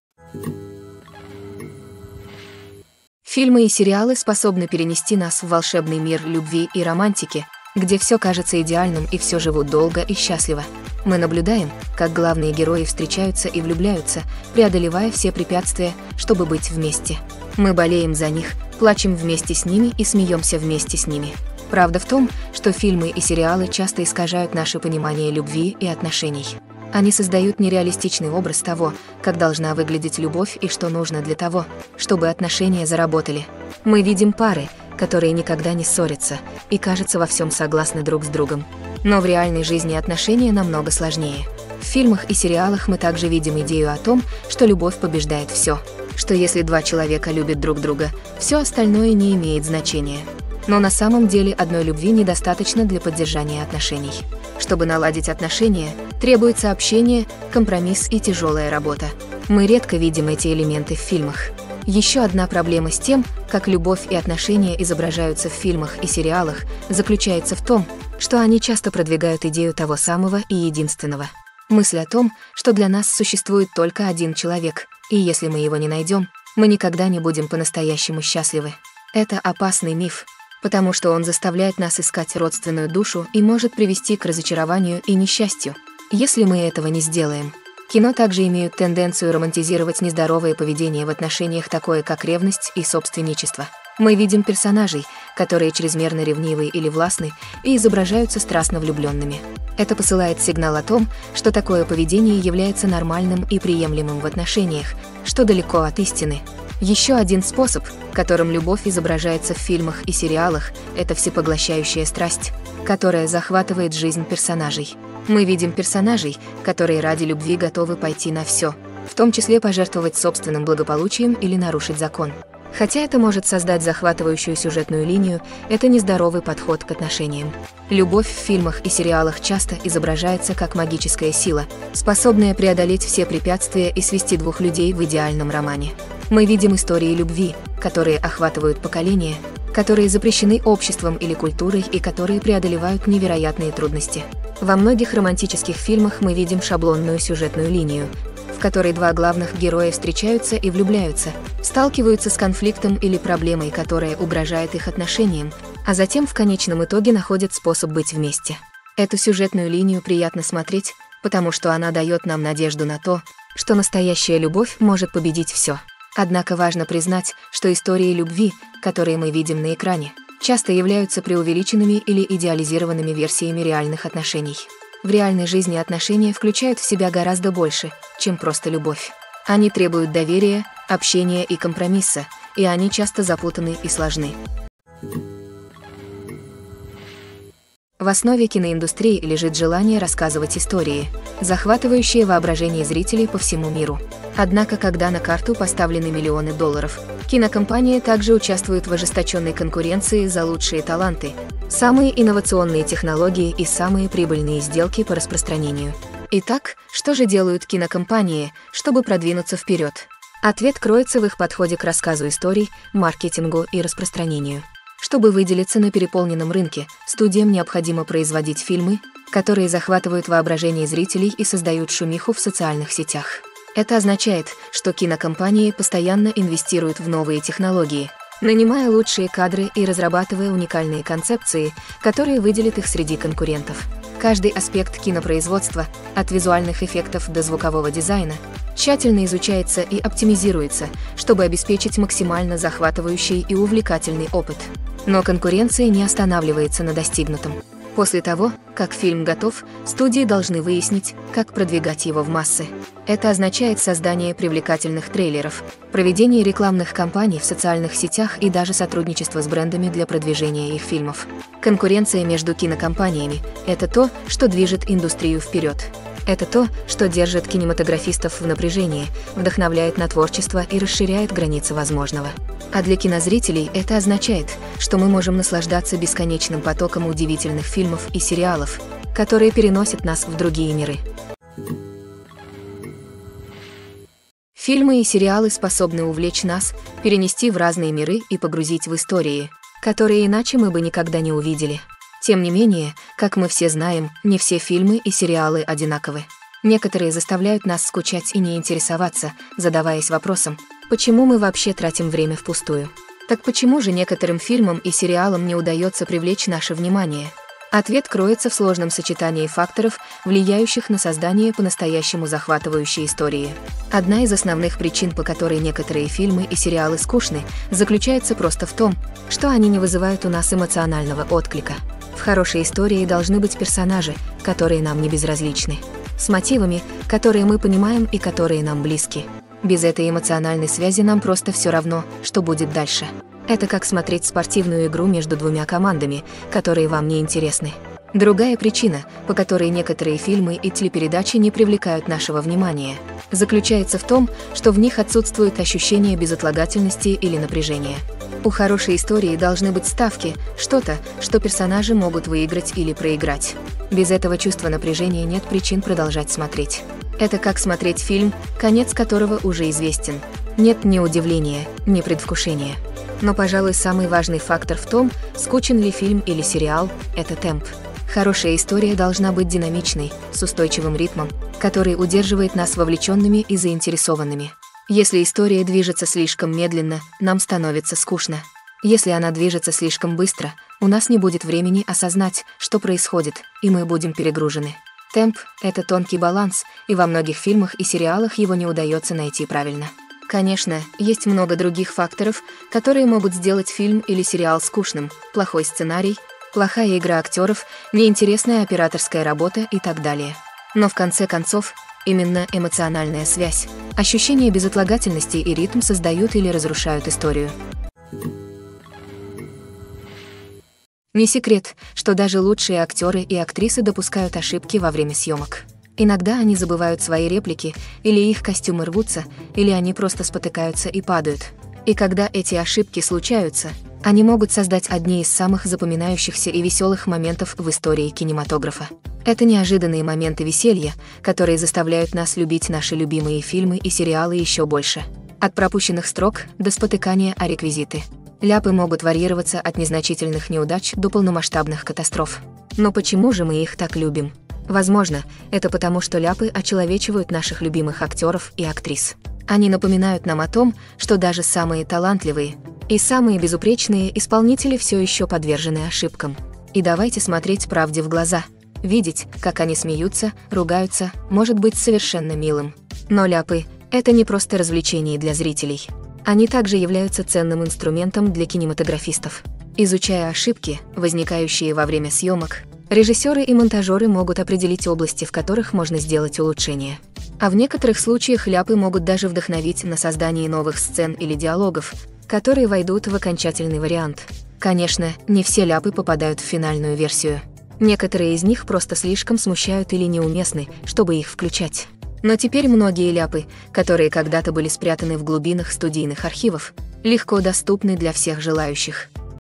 S1: Фильмы и сериалы способны перенести нас в волшебный мир любви и романтики, где все кажется идеальным и все живут долго и счастливо. Мы наблюдаем, как главные герои встречаются и влюбляются, преодолевая все препятствия, чтобы быть вместе. Мы болеем за них, плачем вместе с ними и смеемся вместе с ними. Правда в том, что фильмы и сериалы часто искажают наше понимание любви и отношений. Они создают нереалистичный образ того, как должна выглядеть любовь и что нужно для того, чтобы отношения заработали. Мы видим пары, которые никогда не ссорятся и, кажется, во всем согласны друг с другом. Но в реальной жизни отношения намного сложнее. В фильмах и сериалах мы также видим идею о том, что любовь побеждает все, что если два человека любят друг друга, все остальное не имеет значения. Но на самом деле одной любви недостаточно для поддержания отношений. Чтобы наладить отношения, требуется общение, компромисс и тяжелая работа. Мы редко видим эти элементы в фильмах. Еще одна проблема с тем, как любовь и отношения изображаются в фильмах и сериалах, заключается в том, что они часто продвигают идею того самого и единственного. Мысль о том, что для нас существует только один человек, и если мы его не найдем, мы никогда не будем по-настоящему счастливы. Это опасный миф, потому что он заставляет нас искать родственную душу и может привести к разочарованию и несчастью, если мы этого не сделаем. Кино также имеют тенденцию романтизировать нездоровое поведение в отношениях, такое как ревность и собственничество. Мы видим персонажей, которые чрезмерно ревнивы или властны и изображаются страстно влюбленными. Это посылает сигнал о том, что такое поведение является нормальным и приемлемым в отношениях, что далеко от истины. Еще один способ, которым любовь изображается в фильмах и сериалах, это всепоглощающая страсть, которая захватывает жизнь персонажей. Мы видим персонажей, которые ради любви готовы пойти на все, в том числе пожертвовать собственным благополучием или нарушить закон. Хотя это может создать захватывающую сюжетную линию, это нездоровый подход к отношениям. Любовь в фильмах и сериалах часто изображается как магическая сила, способная преодолеть все препятствия и свести двух людей в идеальном романе. Мы видим истории любви, которые охватывают поколения, которые запрещены обществом или культурой и которые преодолевают невероятные трудности. Во многих романтических фильмах мы видим шаблонную сюжетную линию, в которой два главных героя встречаются и влюбляются, сталкиваются с конфликтом или проблемой, которая угрожает их отношениям, а затем в конечном итоге находят способ быть вместе. Эту сюжетную линию приятно смотреть, потому что она дает нам надежду на то, что настоящая любовь может победить все. Однако важно признать, что истории любви, которые мы видим на экране, часто являются преувеличенными или идеализированными версиями реальных отношений. В реальной жизни отношения включают в себя гораздо больше, чем просто любовь. Они требуют доверия, общения и компромисса, и они часто запутаны и сложны. В основе киноиндустрии лежит желание рассказывать истории, захватывающие воображение зрителей по всему миру. Однако, когда на карту поставлены миллионы долларов, кинокомпании также участвуют в ожесточенной конкуренции за лучшие таланты, самые инновационные технологии и самые прибыльные сделки по распространению. Итак, что же делают кинокомпании, чтобы продвинуться вперед? Ответ кроется в их подходе к рассказу историй, маркетингу и распространению. Чтобы выделиться на переполненном рынке, студиям необходимо производить фильмы, которые захватывают воображение зрителей и создают шумиху в социальных сетях. Это означает, что кинокомпании постоянно инвестируют в новые технологии, нанимая лучшие кадры и разрабатывая уникальные концепции, которые выделят их среди конкурентов. Каждый аспект кинопроизводства, от визуальных эффектов до звукового дизайна, тщательно изучается и оптимизируется, чтобы обеспечить максимально захватывающий и увлекательный опыт. Но конкуренция не останавливается на достигнутом. После того, как фильм готов, студии должны выяснить, как продвигать его в массы. Это означает создание привлекательных трейлеров, проведение рекламных кампаний в социальных сетях и даже сотрудничество с брендами для продвижения их фильмов. Конкуренция между кинокомпаниями – это то, что движет индустрию вперед. Это то, что держит кинематографистов в напряжении, вдохновляет на творчество и расширяет границы возможного. А для кинозрителей это означает, что мы можем наслаждаться бесконечным потоком удивительных фильмов и сериалов, которые переносят нас в другие миры. Фильмы и сериалы способны увлечь нас, перенести в разные миры и погрузить в истории, которые иначе мы бы никогда не увидели. Тем не менее, как мы все знаем, не все фильмы и сериалы одинаковы. Некоторые заставляют нас скучать и не интересоваться, задаваясь вопросом, почему мы вообще тратим время впустую? Так почему же некоторым фильмам и сериалам не удается привлечь наше внимание? Ответ кроется в сложном сочетании факторов, влияющих на создание по-настоящему захватывающей истории. Одна из основных причин, по которой некоторые фильмы и сериалы скучны, заключается просто в том, что они не вызывают у нас эмоционального отклика. В хорошей истории должны быть персонажи, которые нам не безразличны, с мотивами, которые мы понимаем и которые нам близки. Без этой эмоциональной связи нам просто все равно, что будет дальше. Это как смотреть спортивную игру между двумя командами, которые вам не интересны. Другая причина, по которой некоторые фильмы и телепередачи не привлекают нашего внимания, заключается в том, что в них отсутствует ощущение безотлагательности или напряжения. У хорошей истории должны быть ставки, что-то, что персонажи могут выиграть или проиграть. Без этого чувства напряжения нет причин продолжать смотреть. Это как смотреть фильм, конец которого уже известен. Нет ни удивления, ни предвкушения. Но, пожалуй, самый важный фактор в том, скучен ли фильм или сериал, это темп. Хорошая история должна быть динамичной, с устойчивым ритмом, который удерживает нас вовлеченными и заинтересованными. Если история движется слишком медленно, нам становится скучно. Если она движется слишком быстро, у нас не будет времени осознать, что происходит, и мы будем перегружены. Темп — это тонкий баланс, и во многих фильмах и сериалах его не удается найти правильно. Конечно, есть много других факторов, которые могут сделать фильм или сериал скучным: плохой сценарий, плохая игра актеров, неинтересная операторская работа и так далее. Но в конце концов, именно эмоциональная связь, ощущение безотлагательности и ритм создают или разрушают историю. Не секрет, что даже лучшие актеры и актрисы допускают ошибки во время съемок. Иногда они забывают свои реплики, или их костюмы рвутся, или они просто спотыкаются и падают. И когда эти ошибки случаются, они могут создать одни из самых запоминающихся и веселых моментов в истории кинематографа. Это неожиданные моменты веселья, которые заставляют нас любить наши любимые фильмы и сериалы еще больше. От пропущенных строк до спотыкания о реквизиты. Ляпы могут варьироваться от незначительных неудач до полномасштабных катастроф. Но почему же мы их так любим? Возможно, это потому, что ляпы очеловечивают наших любимых актеров и актрис. Они напоминают нам о том, что даже самые талантливые и самые безупречные исполнители все еще подвержены ошибкам. И давайте смотреть правде в глаза. Видеть, как они смеются, ругаются, может быть совершенно милым. Но ляпы — это не просто развлечение для зрителей. Они также являются ценным инструментом для кинематографистов. Изучая ошибки, возникающие во время съемок, режиссеры и монтажеры могут определить области, в которых можно сделать улучшения. А в некоторых случаях ляпы могут даже вдохновить на создание новых сцен или диалогов, которые войдут в окончательный вариант. Конечно, не все ляпы попадают в финальную версию. Некоторые из них просто слишком смущают или неуместны, чтобы их включать. Но теперь многие ляпы, которые когда-то были спрятаны в глубинах студийных архивов, легко доступны для всех желающих.